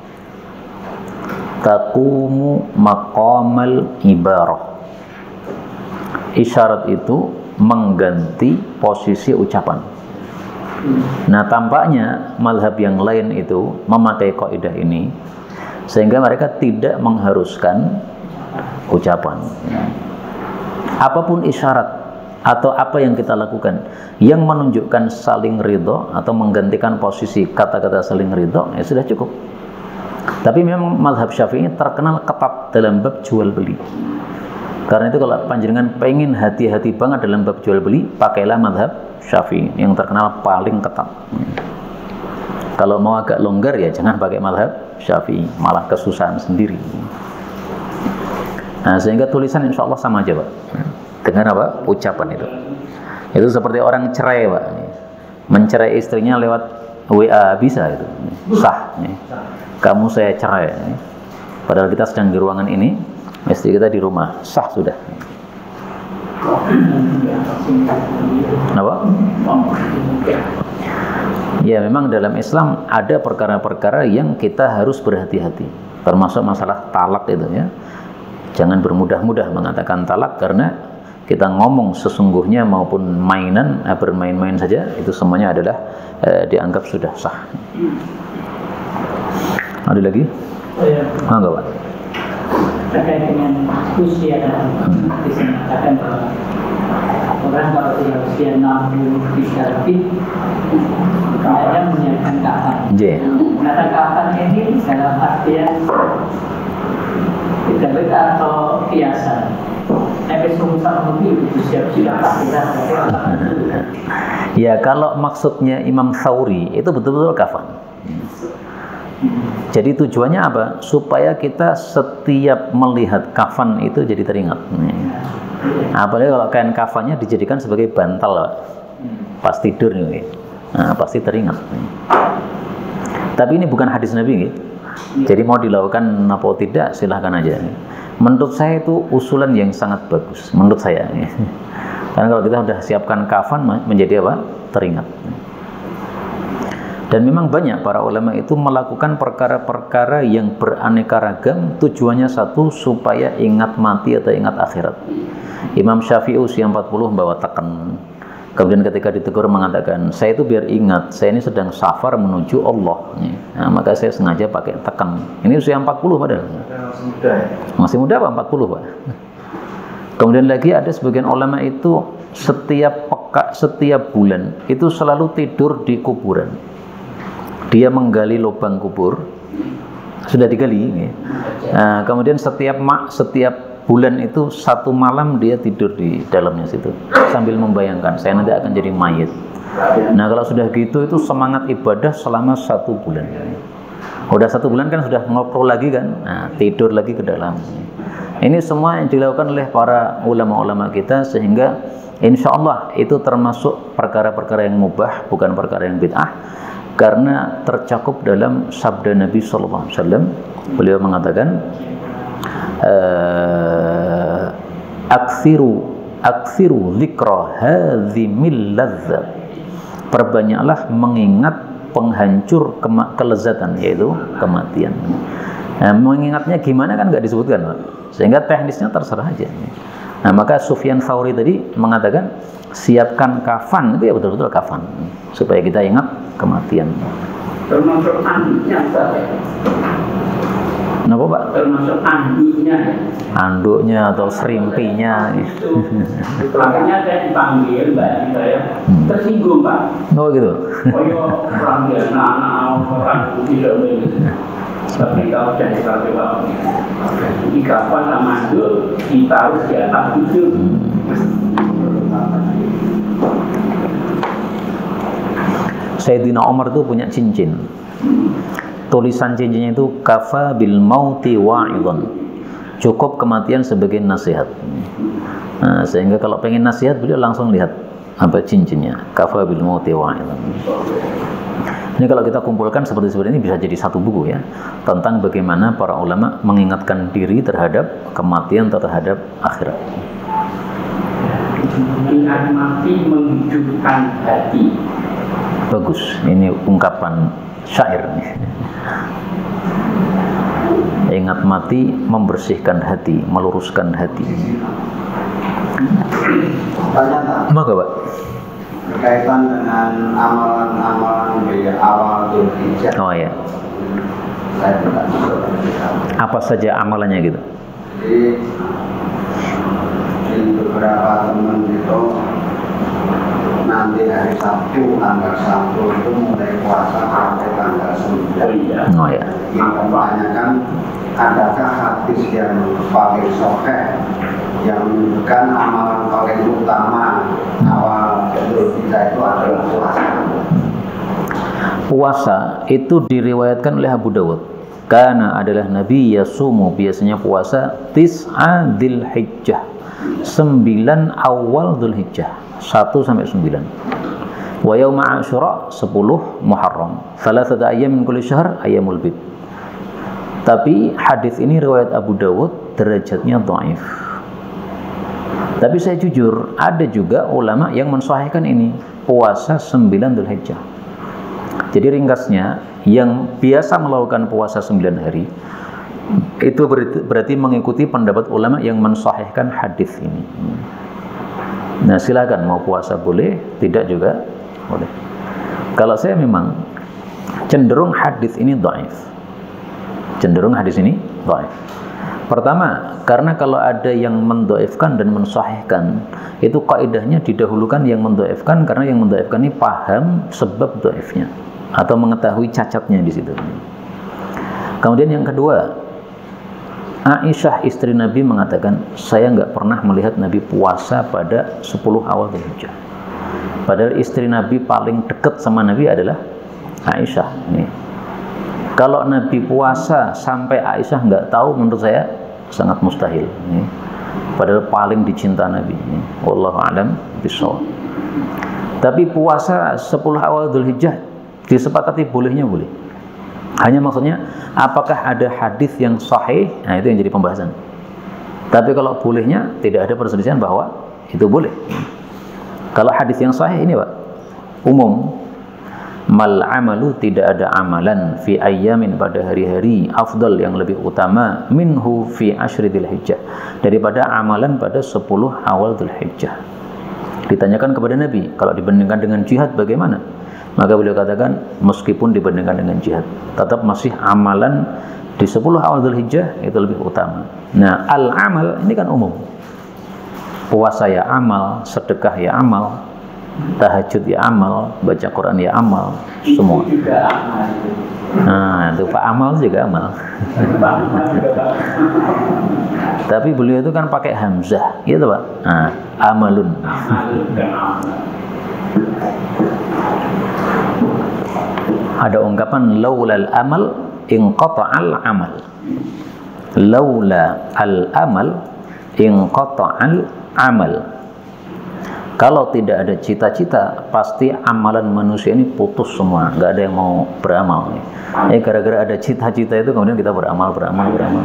taqumu maqamal ibarah. Isyarat itu mengganti posisi ucapan. Nah tampaknya mazhab yang lain itu memakai kaidah ini sehingga mereka tidak mengharuskan ucapan. Apapun isyarat atau apa yang kita lakukan yang menunjukkan saling ridho atau menggantikan posisi kata-kata saling ridho, ya sudah cukup. Tapi memang mazhab Syafi'i terkenal ketat dalam bab jual beli. Karena itu kalau panjenengan pengen hati-hati banget dalam bab jual beli, pakailah mazhab Syafi'i yang terkenal paling ketat. Kalau mau agak longgar ya jangan pakai mazhab Syafi'i, malah kesusahan sendiri. Nah, sehingga tulisan insya Allah sama aja Pak. Dengan apa? Ucapan itu. Itu seperti orang cerai Pak. Mencerai istrinya lewat W A bisa itu. Sah. Kamu saya cerai. Padahal kita sedang di ruangan ini, istri kita di rumah, sah sudah. Kenapa? Ya memang dalam Islam ada perkara-perkara yang kita harus berhati-hati, termasuk masalah talak itu ya. Jangan bermudah-mudah mengatakan talak karena kita ngomong sesungguhnya maupun mainan, eh, bermain-main saja itu semuanya adalah eh, dianggap sudah sah. Ada lagi? Oh, ya. Ah, enggak Pak? Terkait dengan usia dan disebutkan bahwa orang kalau sudah usia enam puluh tiga lebih mereka menyiapkan kafan. J. Kata kafan ini dalam artian tidak beda atau biasa. Sampai sungguh lebih usia sudah pasti. Ya kalau maksudnya Imam Tsauri itu betul-betul kafan. Jadi tujuannya apa? Supaya kita setiap melihat kafan itu jadi teringat. Apalagi kalau kain kafannya dijadikan sebagai bantal, Pak. Pas tidur nih, nah, pasti teringat. Tapi ini bukan hadis Nabi, nih. Jadi mau dilakukan apa tidak silahkan aja. Menurut saya itu usulan yang sangat bagus. Menurut saya, nih. Karena kalau kita sudah siapkan kafan menjadi apa? Teringat. Dan memang banyak para ulama itu melakukan perkara-perkara yang beraneka ragam, tujuannya satu, supaya ingat mati atau ingat akhirat. Imam Syafi'i usia empat puluh membawa teken, Kemudian ketika ditegur mengatakan, saya itu biar ingat, saya ini sedang safar menuju Allah. Nah, maka saya sengaja pakai tekan. Ini usia empat puluh padahal. Masih muda ya? Masih muda apa empat puluh Pak? Kemudian lagi ada sebagian ulama itu setiap peka, setiap bulan itu selalu tidur di kuburan. Dia menggali lubang kubur, sudah digali. Nah, kemudian setiap mak, setiap bulan itu satu malam dia tidur di dalamnya situ sambil membayangkan saya nanti akan jadi mayit. Nah kalau sudah gitu itu semangat ibadah selama satu bulan. Udah satu bulan kan sudah ngobrol lagi kan, nah, tidur lagi ke dalam. Ini semua yang dilakukan oleh para ulama-ulama kita sehingga insya Allah itu termasuk perkara-perkara yang mubah, bukan perkara yang bid'ah, karena tercakup dalam sabda Nabi Sallallahu Alaihi Wasallam. Beliau mengatakan, Uh, aksiru aksiru zikra hadzimil ladzat, perbanyaklah mengingat penghancur kema- kelezatan, yaitu kematian. Nah, mengingatnya gimana kan nggak disebutkan Pak, sehingga teknisnya terserah aja. Nah maka Sufyan Tsauri tadi mengatakan siapkan kafan, itu ya betul-betul kafan supaya kita ingat kematian. Termasuk anduknya Pak. Kenapa Pak? Termasuk anduknya. Anduknya atau serimpinya. Itu. Makanya saya dipanggil Mbak saya hmm. tersinggung Pak. Oh gitu. Oh iya, orang dia anak-anak orang tidak begitu. Tapi kalau sudah dipakai Pak, di kapan sama anduk ditaruh di atas itu. Sayyidina Umar itu punya cincin. Tulisan cincinnya itu kafa bil mauti wa'idhan, cukup kematian sebagai nasihat. Nah, sehingga kalau pengen nasihat beliau langsung lihat apa cincinnya, kafa bil mauti wa'idhan. Ini kalau kita kumpulkan seperti seperti ini bisa jadi satu buku ya, tentang bagaimana para ulama mengingatkan diri terhadap kematian atau terhadap akhirat. Ingat mati menghidupkan hati. Bagus, ini ungkapan syair nih. Ingat mati membersihkan hati, meluruskan hati. Maka Pak, berkaitan dengan amalan-amalan di awal Dzulhijjah. oh ya, Saya tidak masuk ke dalam. apa saja amalannya gitu? Jadi di beberapa teman itu nanti hari Sabtu tanggal satu itu mulai puasa sampai tanggal sembilan. Oh ya. Yang mempertanyakan, adakah hadis yang paling sahih yang menunjukkan amalan paling utama awal Dzulhijjah itu adalah puasa? Puasa itu diriwayatkan oleh Abu Dawud. Karena adalah Nabi yasumu, biasanya puasa tis'a Dzulhijjah, sembilan awal Dzulhijjah, satu sampai sembilan. Wa yauma Asyura sepuluh Muharram. Thalathata ayyam min kulli syahr ayyamul bid. Tapi hadis ini riwayat Abu Dawud, derajatnya dhaif. Tapi saya jujur, ada juga ulama yang mensahihkan ini, puasa sembilan Dzulhijjah. Jadi ringkasnya, yang biasa melakukan puasa sembilan hari itu berarti, berarti mengikuti pendapat ulama yang mensahihkan hadis ini. Nah silakan, mau puasa boleh, tidak juga boleh. Kalau saya memang cenderung hadis ini dhaif. Cenderung hadis ini dhaif. Pertama, karena kalau ada yang mendhaifkan dan mensahihkan, itu kaidahnya didahulukan yang mendhaifkan, karena yang mendhaifkan ini paham sebab dhaifnya atau mengetahui cacatnya di situ. Kemudian yang kedua, Aisyah istri Nabi mengatakan, saya nggak pernah melihat Nabi puasa pada sepuluh awal Dzulhijjah. Padahal istri Nabi paling dekat sama Nabi adalah Aisyah. Nih. Kalau Nabi puasa sampai Aisyah nggak tahu, menurut saya sangat mustahil. Nih. Padahal paling dicinta Nabi. Nih. Wallahu a'lam bishawab. Tapi puasa sepuluh awal Dzulhijjah disepakati bolehnya boleh. Hanya maksudnya, apakah ada hadis yang sahih? Nah itu yang jadi pembahasan. Tapi kalau bolehnya, tidak ada perselisihan bahwa itu boleh. Kalau hadis yang sahih ini Pak, umum, mal amalu, tidak ada amalan fi ayyamin, pada hari-hari, afdal yang lebih utama, minhu fi ashri Dzulhijjah, daripada amalan pada sepuluh awal Dzulhijjah. Ditanyakan kepada Nabi, kalau dibandingkan dengan jihad bagaimana? Maka beliau katakan, meskipun dibandingkan dengan jihad, tetap masih amalan di sepuluh awal Dzulhijjah itu lebih utama. Nah, al-amal ini kan umum. Puasa ya amal, sedekah ya amal, tahajud ya amal, baca Quran ya amal, semua. Juga amal. Nah, itu Pak Amal juga amal. Tapi beliau itu kan pakai hamzah, gitu Pak. Nah, amalun. Ada ungkapan laulal amal inqata'al amal. Laula al amal inqata'al amal. Kalau tidak ada cita-cita, pasti amalan manusia ini putus semua, nggak ada yang mau beramal. Eh, gara-gara ada cita-cita itu kemudian kita beramal, beramal, beramal.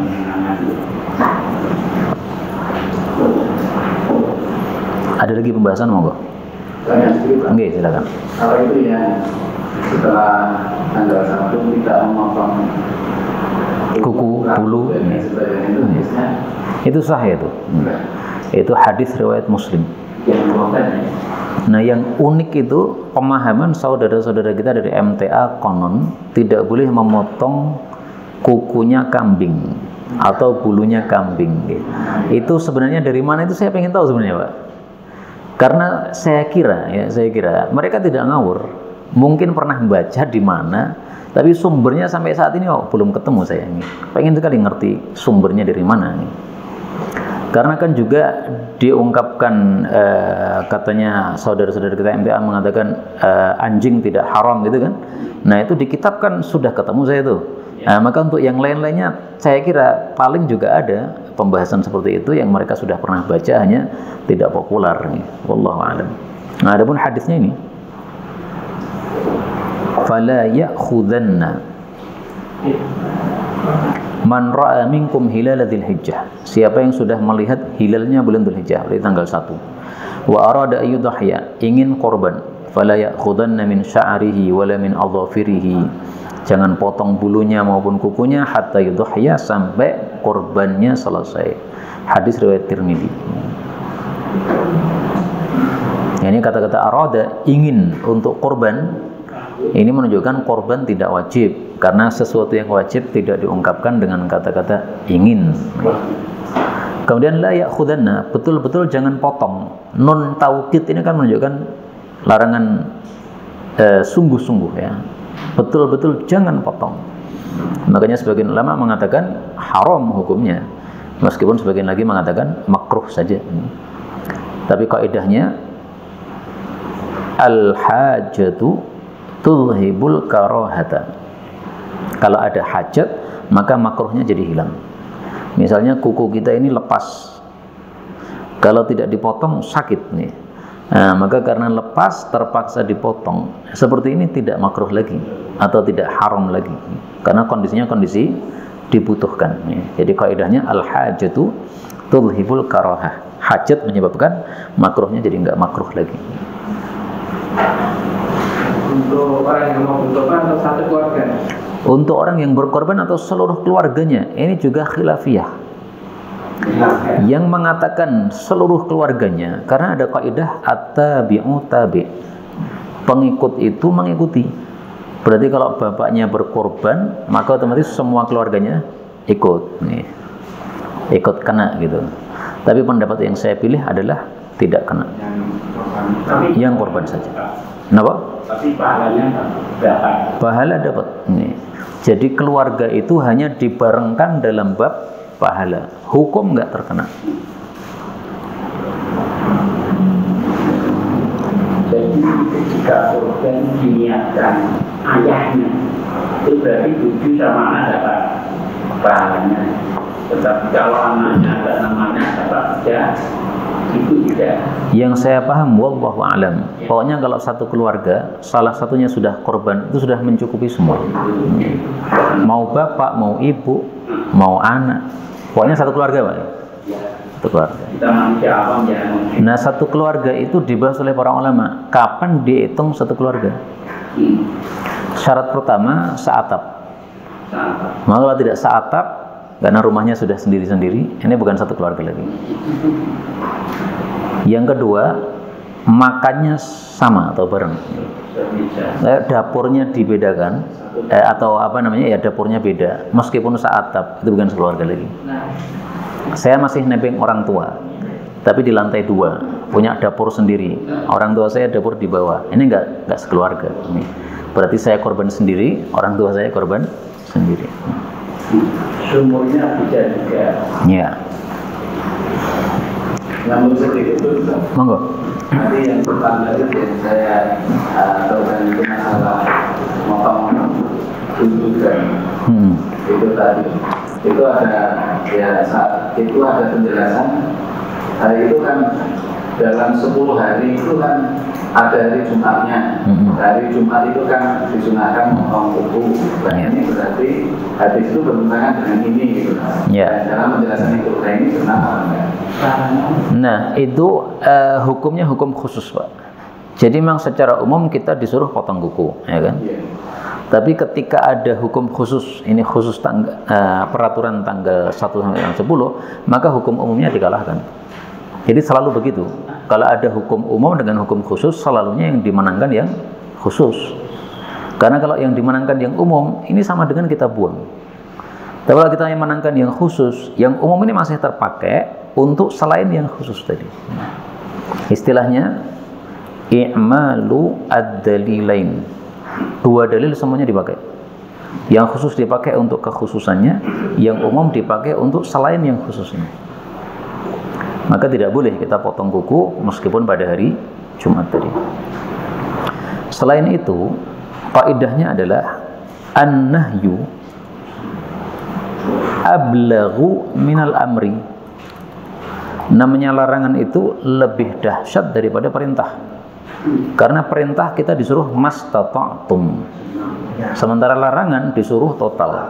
Ada lagi pembahasan monggo? Oke, silakan. Kalau itu ya setelah tanggal satu tidak memotong kuku, bulu, dan sebagainya itu biasanya itu sah ya itu. Hmm. Itu hadis riwayat Muslim. yang bukan ya. Nah, yang unik itu pemahaman saudara-saudara kita dari M T A konon tidak boleh memotong kukunya kambing atau bulunya kambing. Itu sebenarnya dari mana itu saya pengen tahu sebenarnya, Pak. Karena saya kira ya, saya kira mereka tidak ngawur. Mungkin pernah baca di mana, tapi sumbernya sampai saat ini oh, belum ketemu saya ini. Pengen sekali ngerti sumbernya dari mana nih. Karena kan juga diungkapkan eh, katanya saudara-saudara kita M T A mengatakan eh, anjing tidak haram gitu kan. Nah, itu di kitab kan sudah ketemu saya tuh. Nah, maka untuk yang lain-lainnya saya kira paling juga ada pembahasan seperti itu yang mereka sudah pernah baca, hanya tidak populer nih. Wallahu a'lam. Nah, adapun hadisnya ini fala ya'khudanna man ra'a minkum hilal dzulhijjah. Siapa yang sudah melihat hilalnya bulan Dzulhijjah, berarti tanggal satu. Wa arada ayyudhhiya, ingin korban, fala ya'khudanna min sya'rihi wala min adhafirihi. Jangan potong bulunya maupun kukunya hatta yudhhiya, sampai korbannya selesai. Hadis riwayat Tirmidzi. Ini kata-kata arada, ingin untuk korban. Ini menunjukkan korban tidak wajib, karena sesuatu yang wajib tidak diungkapkan dengan kata-kata ingin. Kemudian la ya'khudanna, betul-betul jangan potong. Nun taukid ini kan menunjukkan larangan sungguh-sungguh eh, ya. Betul-betul jangan potong. Makanya sebagian ulama mengatakan haram hukumnya, meskipun sebagian lagi mengatakan makruh saja. Tapi kaidahnya al-hajatu tulhibul karahata. Kalau ada hajat, maka makruhnya jadi hilang. Misalnya kuku kita ini lepas, kalau tidak dipotong sakit nih. Nah, maka karena lepas terpaksa dipotong, seperti ini tidak makruh lagi atau tidak haram lagi, karena kondisinya kondisi dibutuhkan. Jadi kaidahnya al-hajatu tulhibul karahah. Hajat menyebabkan makruhnya jadi nggak makruh lagi. Untuk orang yang mau berkorban atau satu keluarga? Untuk orang yang berkorban atau seluruh keluarganya, ini juga khilafiyah. Yang mengatakan seluruh keluarganya, karena ada kaidah at-tabi'u tabi'. Pengikut itu mengikuti. Berarti kalau bapaknya berkorban, maka otomatis semua keluarganya ikut. Nih, ikut kena gitu. Tapi pendapat yang saya pilih adalah tidak kena. Yang korban saja. Kenapa? Tapi pahalanya dapat. Pahala dapat. Nih. Jadi keluarga itu hanya dibarengkan dalam bab pahala. Hukum nggak terkena. Jadi ketika korban diniatkan ayahnya, itu berarti tujuh sama anak dapat pahalanya. Tetapi kalau anaknya ada namanya dapat tidak, itu tidak. Yang saya paham, wallahu a'lam. Pokoknya kalau satu keluarga, salah satunya sudah korban, itu sudah mencukupi semua. Mau bapak, mau ibu, mau anak, pokoknya satu keluarga, Pak. Satu keluarga. Kita manusia awam jangan. Nah, satu keluarga itu dibahas oleh para ulama. Kapan dihitung satu keluarga? Syarat pertama seatap. Maka kalau tidak seatap, karena rumahnya sudah sendiri-sendiri, ini bukan satu keluarga lagi. Yang kedua, makannya sama atau bareng. Eh, dapurnya dibedakan, eh, atau apa namanya ya dapurnya beda, meskipun seatap itu bukan sekeluarga lagi. Saya masih nebeng orang tua, tapi di lantai dua punya dapur sendiri. Orang tua saya dapur di bawah. Ini enggak enggak sekeluarga. Ini berarti saya korban sendiri, orang tua saya korban sendiri. Sumurnya bisa juga. Ya. Namun sedikit itu. Monggo. Nanti yang pertama itu yang saya tahukan itu masalah motong tuntutan. Hmm. Itu tadi. Itu ada ya saat itu ada penjelasan. Hari itu kan dalam sepuluh hari itu kan ada hari Jumatnya. Mm-hmm. Hari Jumat itu kan disunahkan memotong kuku. Dan yeah. Ini berarti hadis itu bertentangan dengan ini gitu. Yeah. Dan dalam penjelasan itu ini benar apa enggak? Nah, itu uh, hukumnya hukum khusus, Pak. Jadi memang secara umum kita disuruh potong kuku, ya kan? Yeah. Tapi ketika ada hukum khusus, ini khusus tangga, uh, peraturan tanggal satu sampai sepuluh, maka hukum umumnya dikalahkan. Jadi selalu begitu. Kalau ada hukum umum dengan hukum khusus, selalunya yang dimenangkan yang khusus. Karena kalau yang dimenangkan yang umum, ini sama dengan kita buang. Tapi kalau kita yang menangkan yang khusus, yang umum ini masih terpakai untuk selain yang khusus tadi. Istilahnya, i'malu ad-dalilain. Dua dalil semuanya dipakai. Yang khusus dipakai untuk kekhususannya, yang umum dipakai untuk selain yang khususnya. Maka tidak boleh kita potong kuku meskipun pada hari Jumat tadi. Selain itu, kaidahnya adalah an-nahyu ablaghu minal amri. Namanya larangan itu lebih dahsyat daripada perintah. Karena perintah kita disuruh mastata'tum. Sementara larangan disuruh total.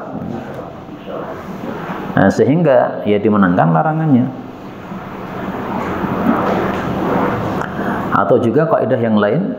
Nah, sehingga ya dimenangkan larangannya. Atau juga kaidah yang lain,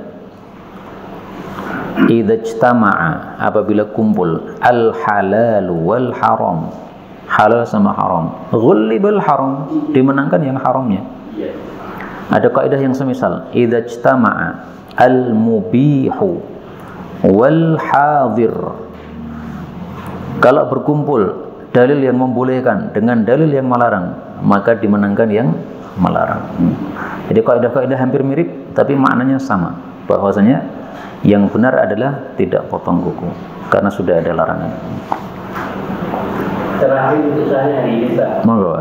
idza ijtama'a, apabila kumpul al halal wal haram, halal sama haram, ghullibal haram, dimenangkan yang haramnya. Ada kaidah yang semisal, idza ijtama'a al mubihu wal hadir, kalau berkumpul dalil yang membolehkan dengan dalil yang melarang, maka dimenangkan yang melarang. Jadi kaidah-kaidah hampir mirip, tapi maknanya sama. Bahwasanya yang benar adalah tidak potong kuku, karena sudah ada larangan. Terakhir untuk saya hari ini, Pak. Monggo.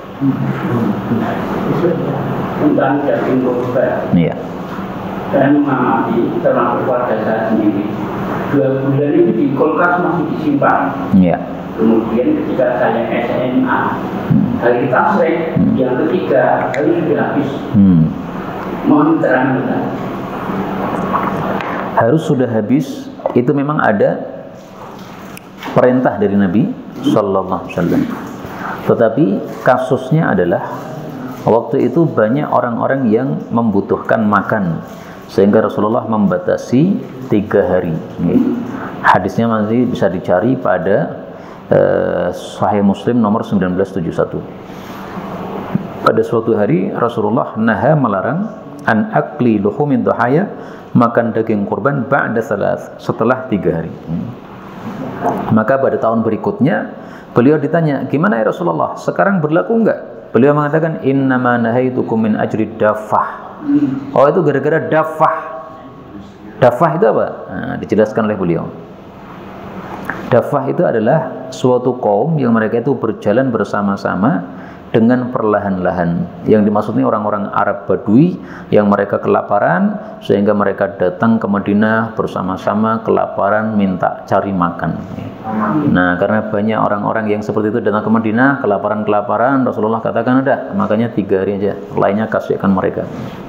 Tentang daging korban. Iya. Saya mengamati termasuk keluarga saya sendiri. Dua bulan itu di kulkas masih disimpan. Iya. Kemudian ketika saya S M A, hari tasrek hmm. yang ketiga hari sudah habis. Hmm. Mohon keterangan. Harus sudah habis, itu memang ada perintah dari Nabi Sallallahu Alaihi Wasallam. Tetapi kasusnya adalah waktu itu banyak orang-orang yang membutuhkan makan, sehingga Rasulullah membatasi tiga hari. Hadisnya masih bisa dicari pada Uh, Sahih Muslim nomor sembilan belas tujuh puluh satu. Pada suatu hari Rasulullah naha melarang an akli luhumin dhahaya, makan daging kurban ba'da salat, setelah tiga hari. Hmm. Maka pada tahun berikutnya beliau ditanya, gimana ya Rasulullah, sekarang berlaku enggak? Beliau mengatakan, innama nahaitukum min ajri dafah. Oh, itu gara-gara dafah. Dafah itu apa? Nah, dijelaskan oleh beliau. Dafah itu adalah suatu kaum yang mereka itu berjalan bersama-sama dengan perlahan-lahan. Yang dimaksudnya orang-orang Arab Badui yang mereka kelaparan, sehingga mereka datang ke Madinah bersama-sama kelaparan, minta cari makan. Nah, karena banyak orang-orang yang seperti itu datang ke Madinah kelaparan-kelaparan, Rasulullah katakan, udah, makanya tiga hari aja, lainnya kasihkan mereka.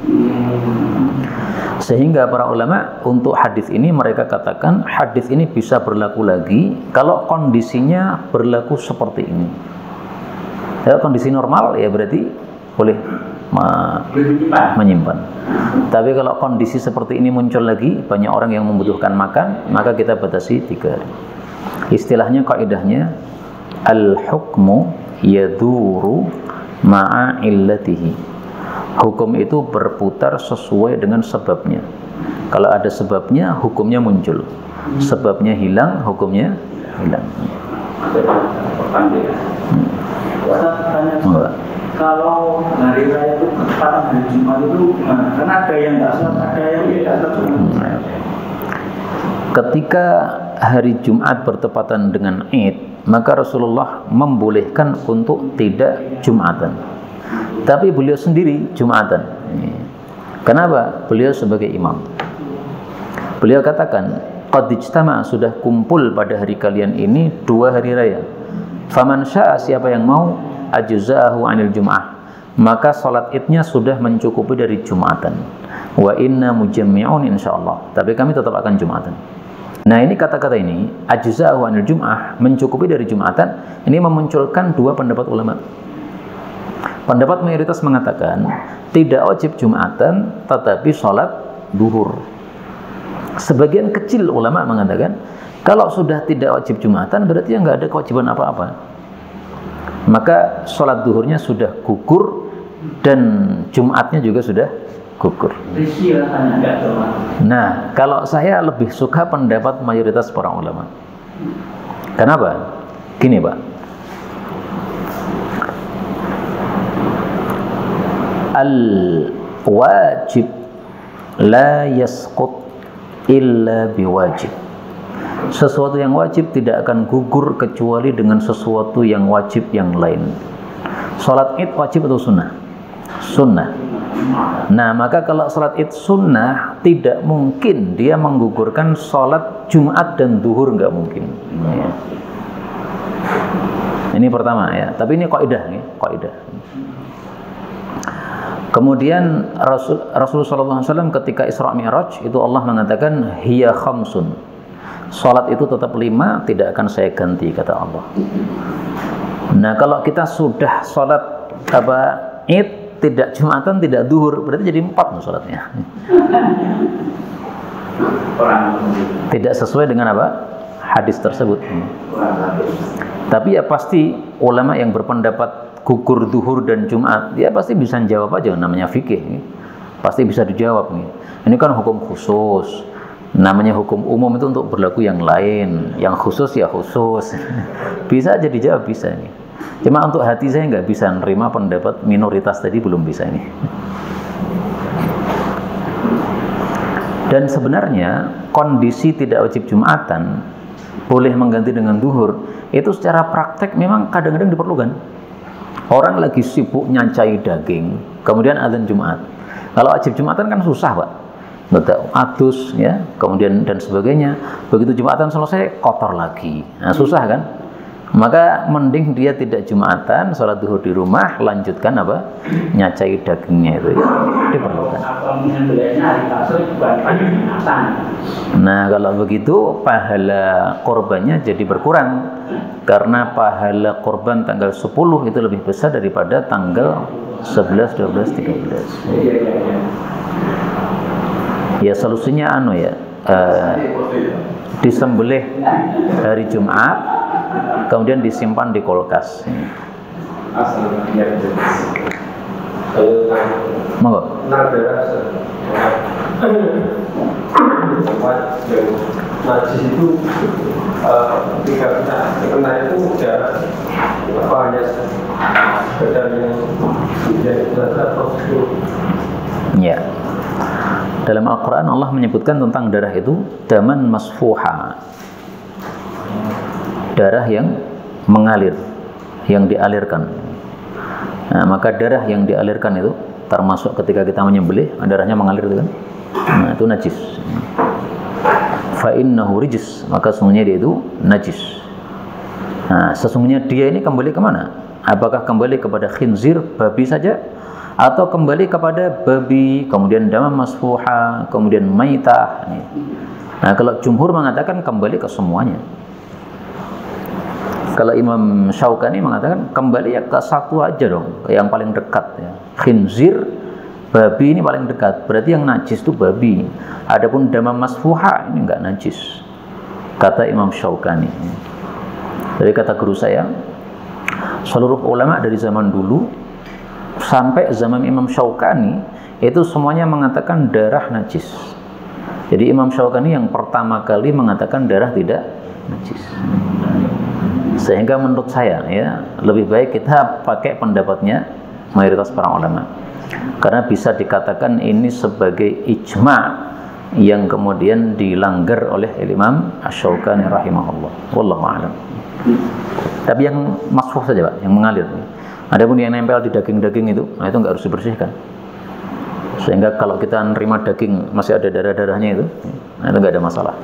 Sehingga para ulama untuk hadis ini mereka katakan hadis ini bisa berlaku lagi kalau kondisinya berlaku seperti ini. Ya, kondisi normal ya berarti boleh menyimpan. Tapi kalau kondisi seperti ini muncul lagi, banyak orang yang membutuhkan makan, maka kita batasi tiga hari. Istilahnya, kaidahnya al-hukmu yaduru ma'a illatihi. Hukum itu berputar sesuai dengan sebabnya. Kalau ada sebabnya, hukumnya muncul. Sebabnya hilang, hukumnya hilang. Hmm. Ustaz, kalau hari raya itu ketepatan hari Jumat itu gimana? Karena ada yang nggak sholat, ada yang tidak sholat. Ketika hari Jumat bertepatan dengan Id, maka Rasulullah membolehkan untuk tidak Jumatan. Tapi beliau sendiri Jumatan. Kenapa? Beliau sebagai imam. Beliau katakan, qad ijtama, sudah kumpul pada hari kalian ini dua hari raya. Faman syaa, siapa yang mau, ajza'ahu 'anil jum'ah, maka salat Idnya sudah mencukupi dari Jumatan. Wa inna mujammi'un insyaallah, tapi kami tetap akan Jumatan. Nah, ini kata-kata ini, ajza'ahu 'anil jum'ah, mencukupi dari Jumatan, ini memunculkan dua pendapat ulama. Pendapat mayoritas mengatakan tidak wajib Jumatan, tetapi salat duhur. Sebagian kecil ulama mengatakan kalau sudah tidak wajib Jumatan berarti nggak ada kewajiban apa-apa, maka sholat duhurnya sudah gugur dan Jumatnya juga sudah gugur. Nah, kalau saya lebih suka pendapat mayoritas para ulama. Kenapa? Gini Pak, al-wajib la yasqut illa biwajib. Sesuatu yang wajib tidak akan gugur kecuali dengan sesuatu yang wajib yang lain. Salat Id wajib atau sunnah? Sunnah. Nah, maka kalau salat Id sunnah, tidak mungkin dia menggugurkan salat Jumat dan duhur, nggak mungkin. Ya. Ini pertama ya. Tapi ini kaidah ya, kaidah. Kemudian Rasul, Rasulullah shallallahu alaihi wasallam ketika Isra Mi'raj itu Allah mengatakan hiya khamsun, salat itu tetap lima, tidak akan saya ganti, kata Allah. Nah, kalau kita sudah salat apa Id, tidak Jumatan, tidak duhur, berarti jadi empat salatnya. Tidak sesuai dengan apa hadis tersebut. Tapi ya pasti ulama yang berpendapat gugur duhur dan Jumat, dia pasti bisa jawab aja, namanya fikih, pasti bisa dijawab nih. Ini kan hukum khusus, namanya hukum umum itu untuk berlaku yang lain, yang khusus ya khusus. Bisa aja dijawab, bisa nih. Cuma untuk hati saya nggak bisa nerima pendapat minoritas tadi, belum bisa nih. Dan sebenarnya kondisi tidak wajib Jumatan boleh mengganti dengan duhur itu secara praktek memang kadang-kadang diperlukan. Orang lagi sibuk nyancai daging, kemudian adzan Jumat. Kalau wajib Jumatan kan susah Pak, betul, adus ya, kemudian dan sebagainya. Begitu Jumatan selesai kotor lagi, nah, susah kan? Maka mending dia tidak Jumatan, sholat duhur di rumah, lanjutkan apa? Nyacai dagingnya itu ya, diperlukan. Nah, kalau begitu pahala korbannya jadi berkurang, karena pahala korban tanggal sepuluh itu lebih besar daripada tanggal sebelas, dua belas, tiga belas. Ya solusinya anu ya, uh, disembelih hari Jumat, kemudian disimpan di kulkas. Monggo. Najis itu ketika kita kena itu udah apa hanya sekedar yang tidak atau ya. Dalam Al-Quran Allah menyebutkan tentang darah itu daman masfuha, darah yang mengalir, yang dialirkan. Nah, maka darah yang dialirkan itu termasuk ketika kita menyembelih, darahnya mengalir itu kan, nah itu najis. Fa innahu rijs, maka sesungguhnya dia itu najis. Nah, sesungguhnya dia ini kembali kemana? Apakah kembali kepada khinzir, babi saja, atau kembali kepada babi, kemudian damam masfuha, kemudian maitah? Nah, kalau jumhur mengatakan kembali ke semuanya. Kalau Imam Syaukani mengatakan kembali ya ke satu aja dong, yang paling dekat ya. Khinzir, babi ini paling dekat, berarti yang najis itu babi. Adapun damam masfuha ini enggak najis, kata Imam Syaukani. Dari kata guru saya, seluruh ulama dari zaman dulu Sampai zaman Imam Syaukani itu semuanya mengatakan darah najis. Jadi Imam Syaukani yang pertama kali mengatakan darah tidak najis. Sehingga menurut saya ya lebih baik kita pakai pendapatnya mayoritas para ulama, karena bisa dikatakan ini sebagai ijma' yang kemudian dilanggar oleh Imam Asy-Syaukani rahimahullah. Wallahu a'lam. Tapi yang masfuh saja Pak, yang mengalir. Adapun yang nempel di daging-daging itu, nah itu nggak harus dibersihkan. Sehingga kalau kita nerima daging masih ada darah-darahnya itu, nah itu nggak ada masalah.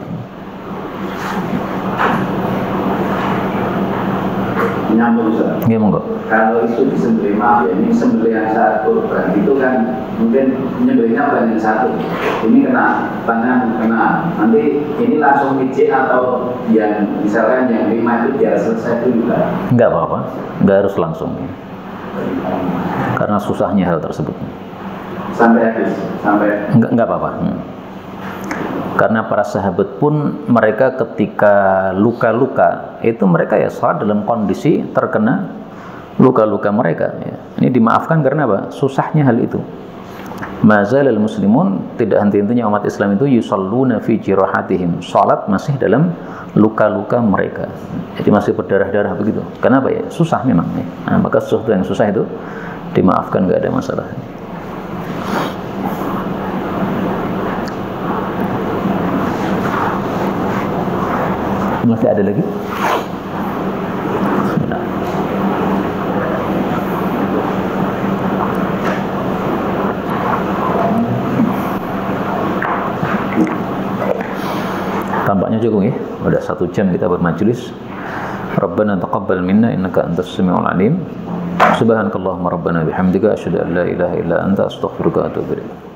Nyambung Ustaz. Iya monggo. Kalau itu disembelih, maaf ya, ini sembelihan saat kurban itu kan mungkin menyembelihnya bukan yang satu. Ini kena tangan, kena nanti ini langsung pijit atau yang misalkan yang lima itu biar selesai dulu kan? Enggak apa-apa, enggak harus langsung. Karena susahnya hal tersebut. Sampai habis, sampai Enggak enggak apa-apa. Hmm. Karena para sahabat pun mereka ketika luka-luka itu mereka ya salat dalam kondisi terkena luka-luka mereka ya. Ini dimaafkan karena apa? Susahnya hal itu. Mazalal muslimun, tidak henti-hentinya umat Islam itu yusalluna fi jirahatihim, salat masih dalam luka-luka mereka. Jadi masih berdarah-darah begitu. Kenapa ya? Susah memang ya. Nah, maka sesuatu yang susah itu dimaafkan, enggak ada masalah. Masih ada lagi? Nah. Tampaknya cukup ya. Udah satu jam kita bermajelis. Rabbana taqabbal minna innaka antas samiul alim. Subhanakallahumma rabbana bihamdika asyhadu an la ilaha illa anta astaghfiruka wa atubu ilaik.